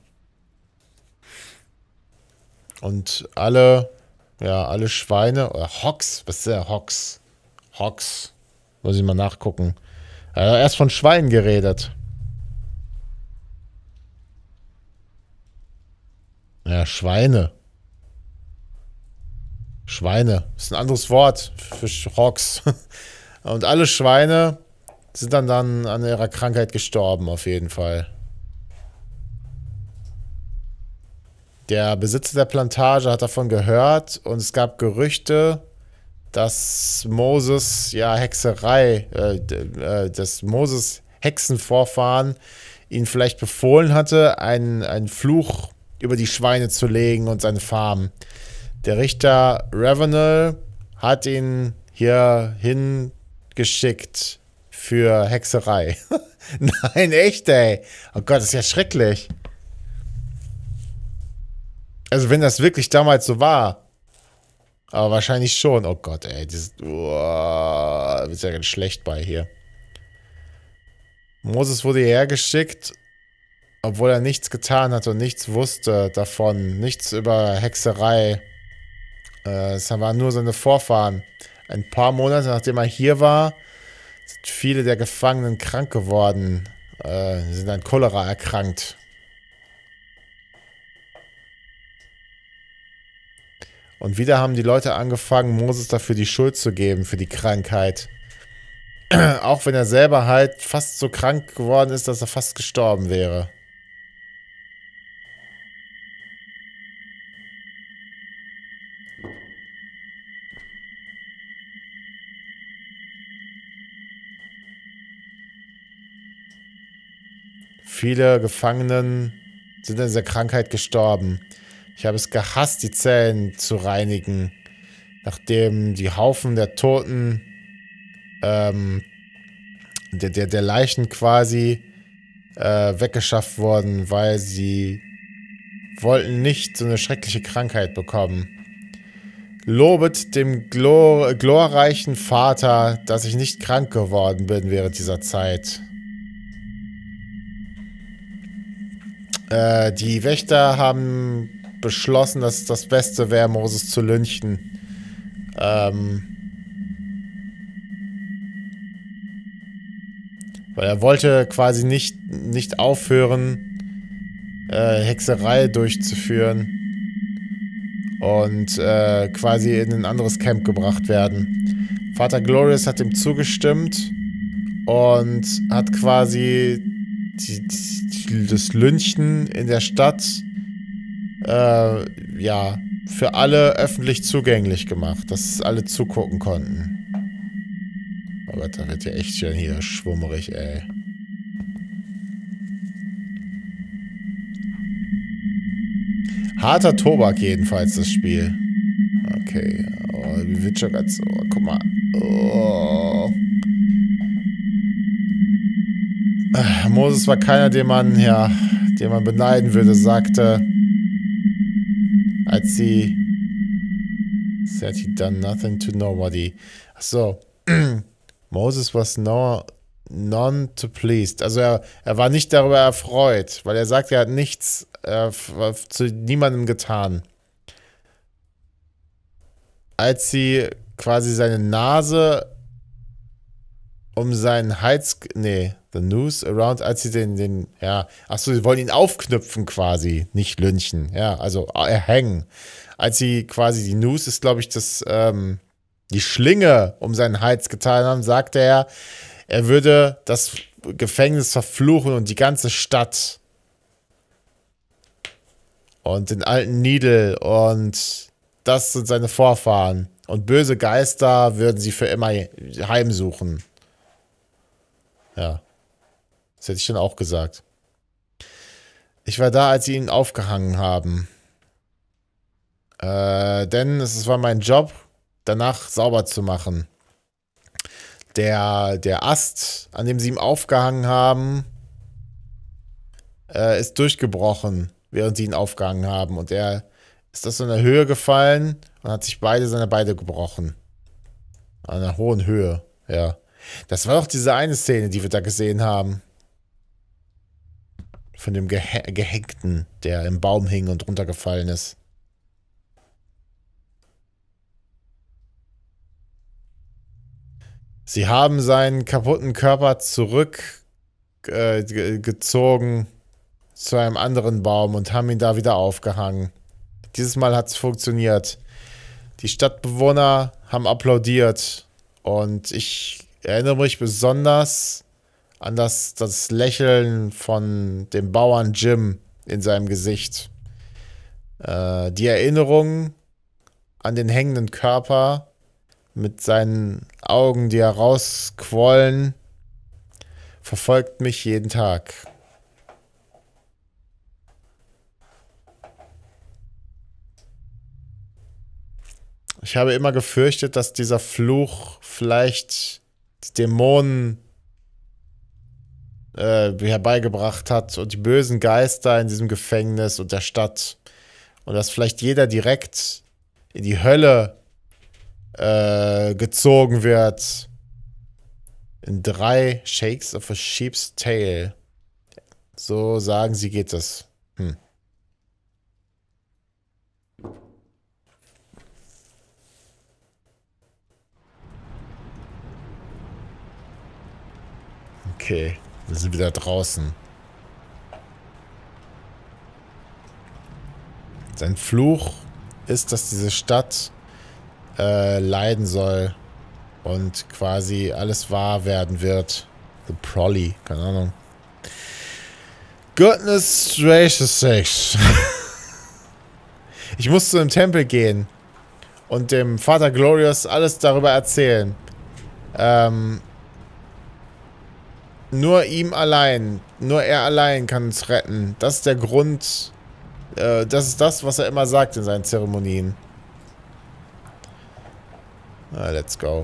Und alle, ja, alle Schweine, oder Hocks, was ist der Hocks? Hocks, muss ich mal nachgucken. Er hat erst von Schweinen geredet. Ja, Schweine. Schweine. Das ist ein anderes Wort für Hocks. Und alle Schweine sind dann, dann an ihrer Krankheit gestorben, auf jeden Fall. Der Besitzer der Plantage hat davon gehört und es gab Gerüchte, dass Moses, ja, Hexerei, äh, äh, dass Moses Hexenvorfahren ihn vielleicht befohlen hatte, einen, einen Fluch über die Schweine zu legen und seine Farm. Der Richter Ravenel hat ihn hier hingeschickt für Hexerei. Nein, echt, ey. Oh Gott, das ist ja schrecklich. Also wenn das wirklich damals so war. Aber wahrscheinlich schon. Oh Gott, ey. Dieses, oh, ist ja ganz schlecht bei hier. Moses wurde hierher geschickt, obwohl er nichts getan hat und nichts wusste davon. Nichts über Hexerei. Es waren nur seine Vorfahren. Ein paar Monate nachdem er hier war, sind viele der Gefangenen krank geworden. Äh, sie sind an Cholera erkrankt. Und wieder haben die Leute angefangen, Moses dafür die Schuld zu geben, für die Krankheit. Auch wenn er selber halt fast so krank geworden ist, dass er fast gestorben wäre. Viele Gefangenen sind an dieser Krankheit gestorben. Ich habe es gehasst, die Zellen zu reinigen, nachdem die Haufen der Toten, ähm, der, der, der Leichen quasi äh, weggeschafft wurden, weil sie wollten nicht so eine schreckliche Krankheit bekommen. Lobet dem glor glorreichen Vater, dass ich nicht krank geworden bin während dieser Zeit. Äh, die Wächter haben beschlossen, dass es das Beste wäre, Moses zu lynchen. Ähm, weil er wollte quasi nicht, nicht aufhören, äh, Hexerei durchzuführen und äh, quasi in ein anderes Camp gebracht werden. Vater Glorious hat ihm zugestimmt und hat quasi die, die, das Lynchen in der Stadt äh, ja, für alle öffentlich zugänglich gemacht, dass alle zugucken konnten. Oh Gott, da wird ja echt schon hier schwummerig, ey. Harter Tobak jedenfalls, das Spiel. Okay, oh, wie wird schon ganz so, guck mal. Oh. Moses war keiner, den man, ja, den man beneiden würde, sagte, als sie said he done nothing to nobody. Achso. Moses was no, none to pleased. Also er, er war nicht darüber erfreut, weil er sagt, er hat nichts äh, zu niemandem getan. Als sie quasi seine Nase um seinen Hals, nee, the noose around, als sie den, den, ja, achso, sie wollen ihn aufknüpfen quasi, nicht lynchen, ja, also erhängen. Als sie quasi, die Noose ist, glaube ich, das, ähm, die Schlinge um seinen Hals getan haben, sagte er, er würde das Gefängnis verfluchen und die ganze Stadt. Und den alten Needle und das sind seine Vorfahren. Und böse Geister würden sie für immer heimsuchen. Ja. Das hätte ich schon auch gesagt. Ich war da, als sie ihn aufgehangen haben. Äh, denn es war mein Job, danach sauber zu machen. Der, der Ast, an dem sie ihn aufgehangen haben, äh, ist durchgebrochen, während sie ihn aufgehangen haben. Und er ist aus so einer Höhe gefallen und hat sich beide seine Beine gebrochen. An einer hohen Höhe, ja. Das war doch diese eine Szene, die wir da gesehen haben. Von dem Geh Gehängten, der im Baum hing und runtergefallen ist. Sie haben seinen kaputten Körper zurückgezogen äh, zu einem anderen Baum und haben ihn da wieder aufgehangen. Dieses Mal hat es funktioniert. Die Stadtbewohner haben applaudiert und ich erinnere mich besonders an das, das Lächeln von dem Bauern Jim in seinem Gesicht. Äh, die Erinnerung an den hängenden Körper mit seinen Augen, die herausquollen, verfolgt mich jeden Tag. Ich habe immer gefürchtet, dass dieser Fluch vielleicht die Dämonen äh, herbeigebracht hat und die bösen Geister in diesem Gefängnis und der Stadt. Und dass vielleicht jeder direkt in die Hölle äh, gezogen wird. In drei Shakes of a Sheep's Tail. So sagen sie, geht es. Hm. Okay, wir sind wieder draußen. Sein Fluch ist, dass diese Stadt äh, leiden soll und quasi alles wahr werden wird. The Prolly, keine Ahnung. Goodness gracious sakes. Ich muss zu einem Tempel gehen und dem Vater Glorious alles darüber erzählen. Ähm... Nur ihm allein, nur er allein kann uns retten. Das ist der Grund, äh, das ist das, was er immer sagt in seinen Zeremonien. Ah, let's go.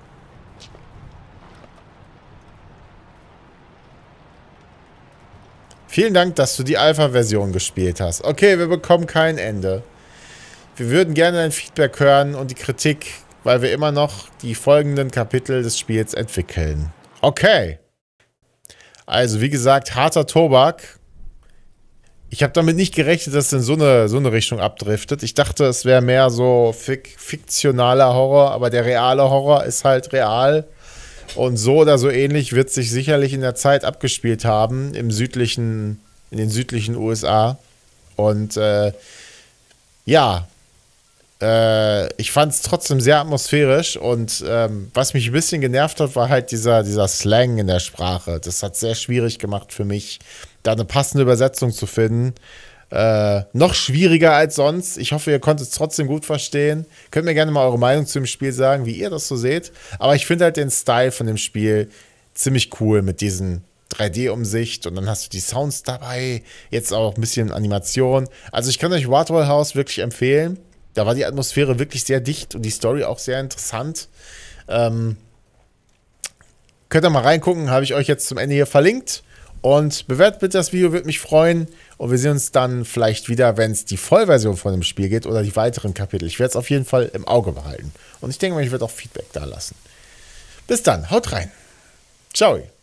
Vielen Dank, dass du die Alpha-Version gespielt hast. Okay, wir bekommen kein Ende. Wir würden gerne ein Feedback hören und die Kritik, weil wir immer noch die folgenden Kapitel des Spiels entwickeln. Okay. Also, wie gesagt, harter Tobak. Ich habe damit nicht gerechnet, dass es in so eine, so eine Richtung abdriftet. Ich dachte, es wäre mehr so fik fiktionaler Horror, aber der reale Horror ist halt real. Und so oder so ähnlich wird sich sicherlich in der Zeit abgespielt haben, im südlichen, in den südlichen U S A. Und äh, ja, äh, ich fand es trotzdem sehr atmosphärisch und ähm, was mich ein bisschen genervt hat, war halt dieser, dieser Slang in der Sprache. Das hat sehr schwierig gemacht für mich, da eine passende Übersetzung zu finden. Äh, noch schwieriger als sonst. Ich hoffe, ihr konntet es trotzdem gut verstehen. Könnt mir gerne mal eure Meinung zu dem Spiel sagen, wie ihr das so seht. Aber ich finde halt den Style von dem Spiel ziemlich cool mit diesen drei D-Umsicht und dann hast du die Sounds dabei. Jetzt auch ein bisschen Animation. Also ich kann euch Wardwell House wirklich empfehlen. Da war die Atmosphäre wirklich sehr dicht und die Story auch sehr interessant. Ähm, könnt ihr mal reingucken, habe ich euch jetzt zum Ende hier verlinkt. Und bewertet bitte das Video, würde mich freuen. Und wir sehen uns dann vielleicht wieder, wenn es die Vollversion von dem Spiel geht oder die weiteren Kapitel. Ich werde es auf jeden Fall im Auge behalten. Und ich denke mal, ich werde auch Feedback da lassen. Bis dann, haut rein. Ciao.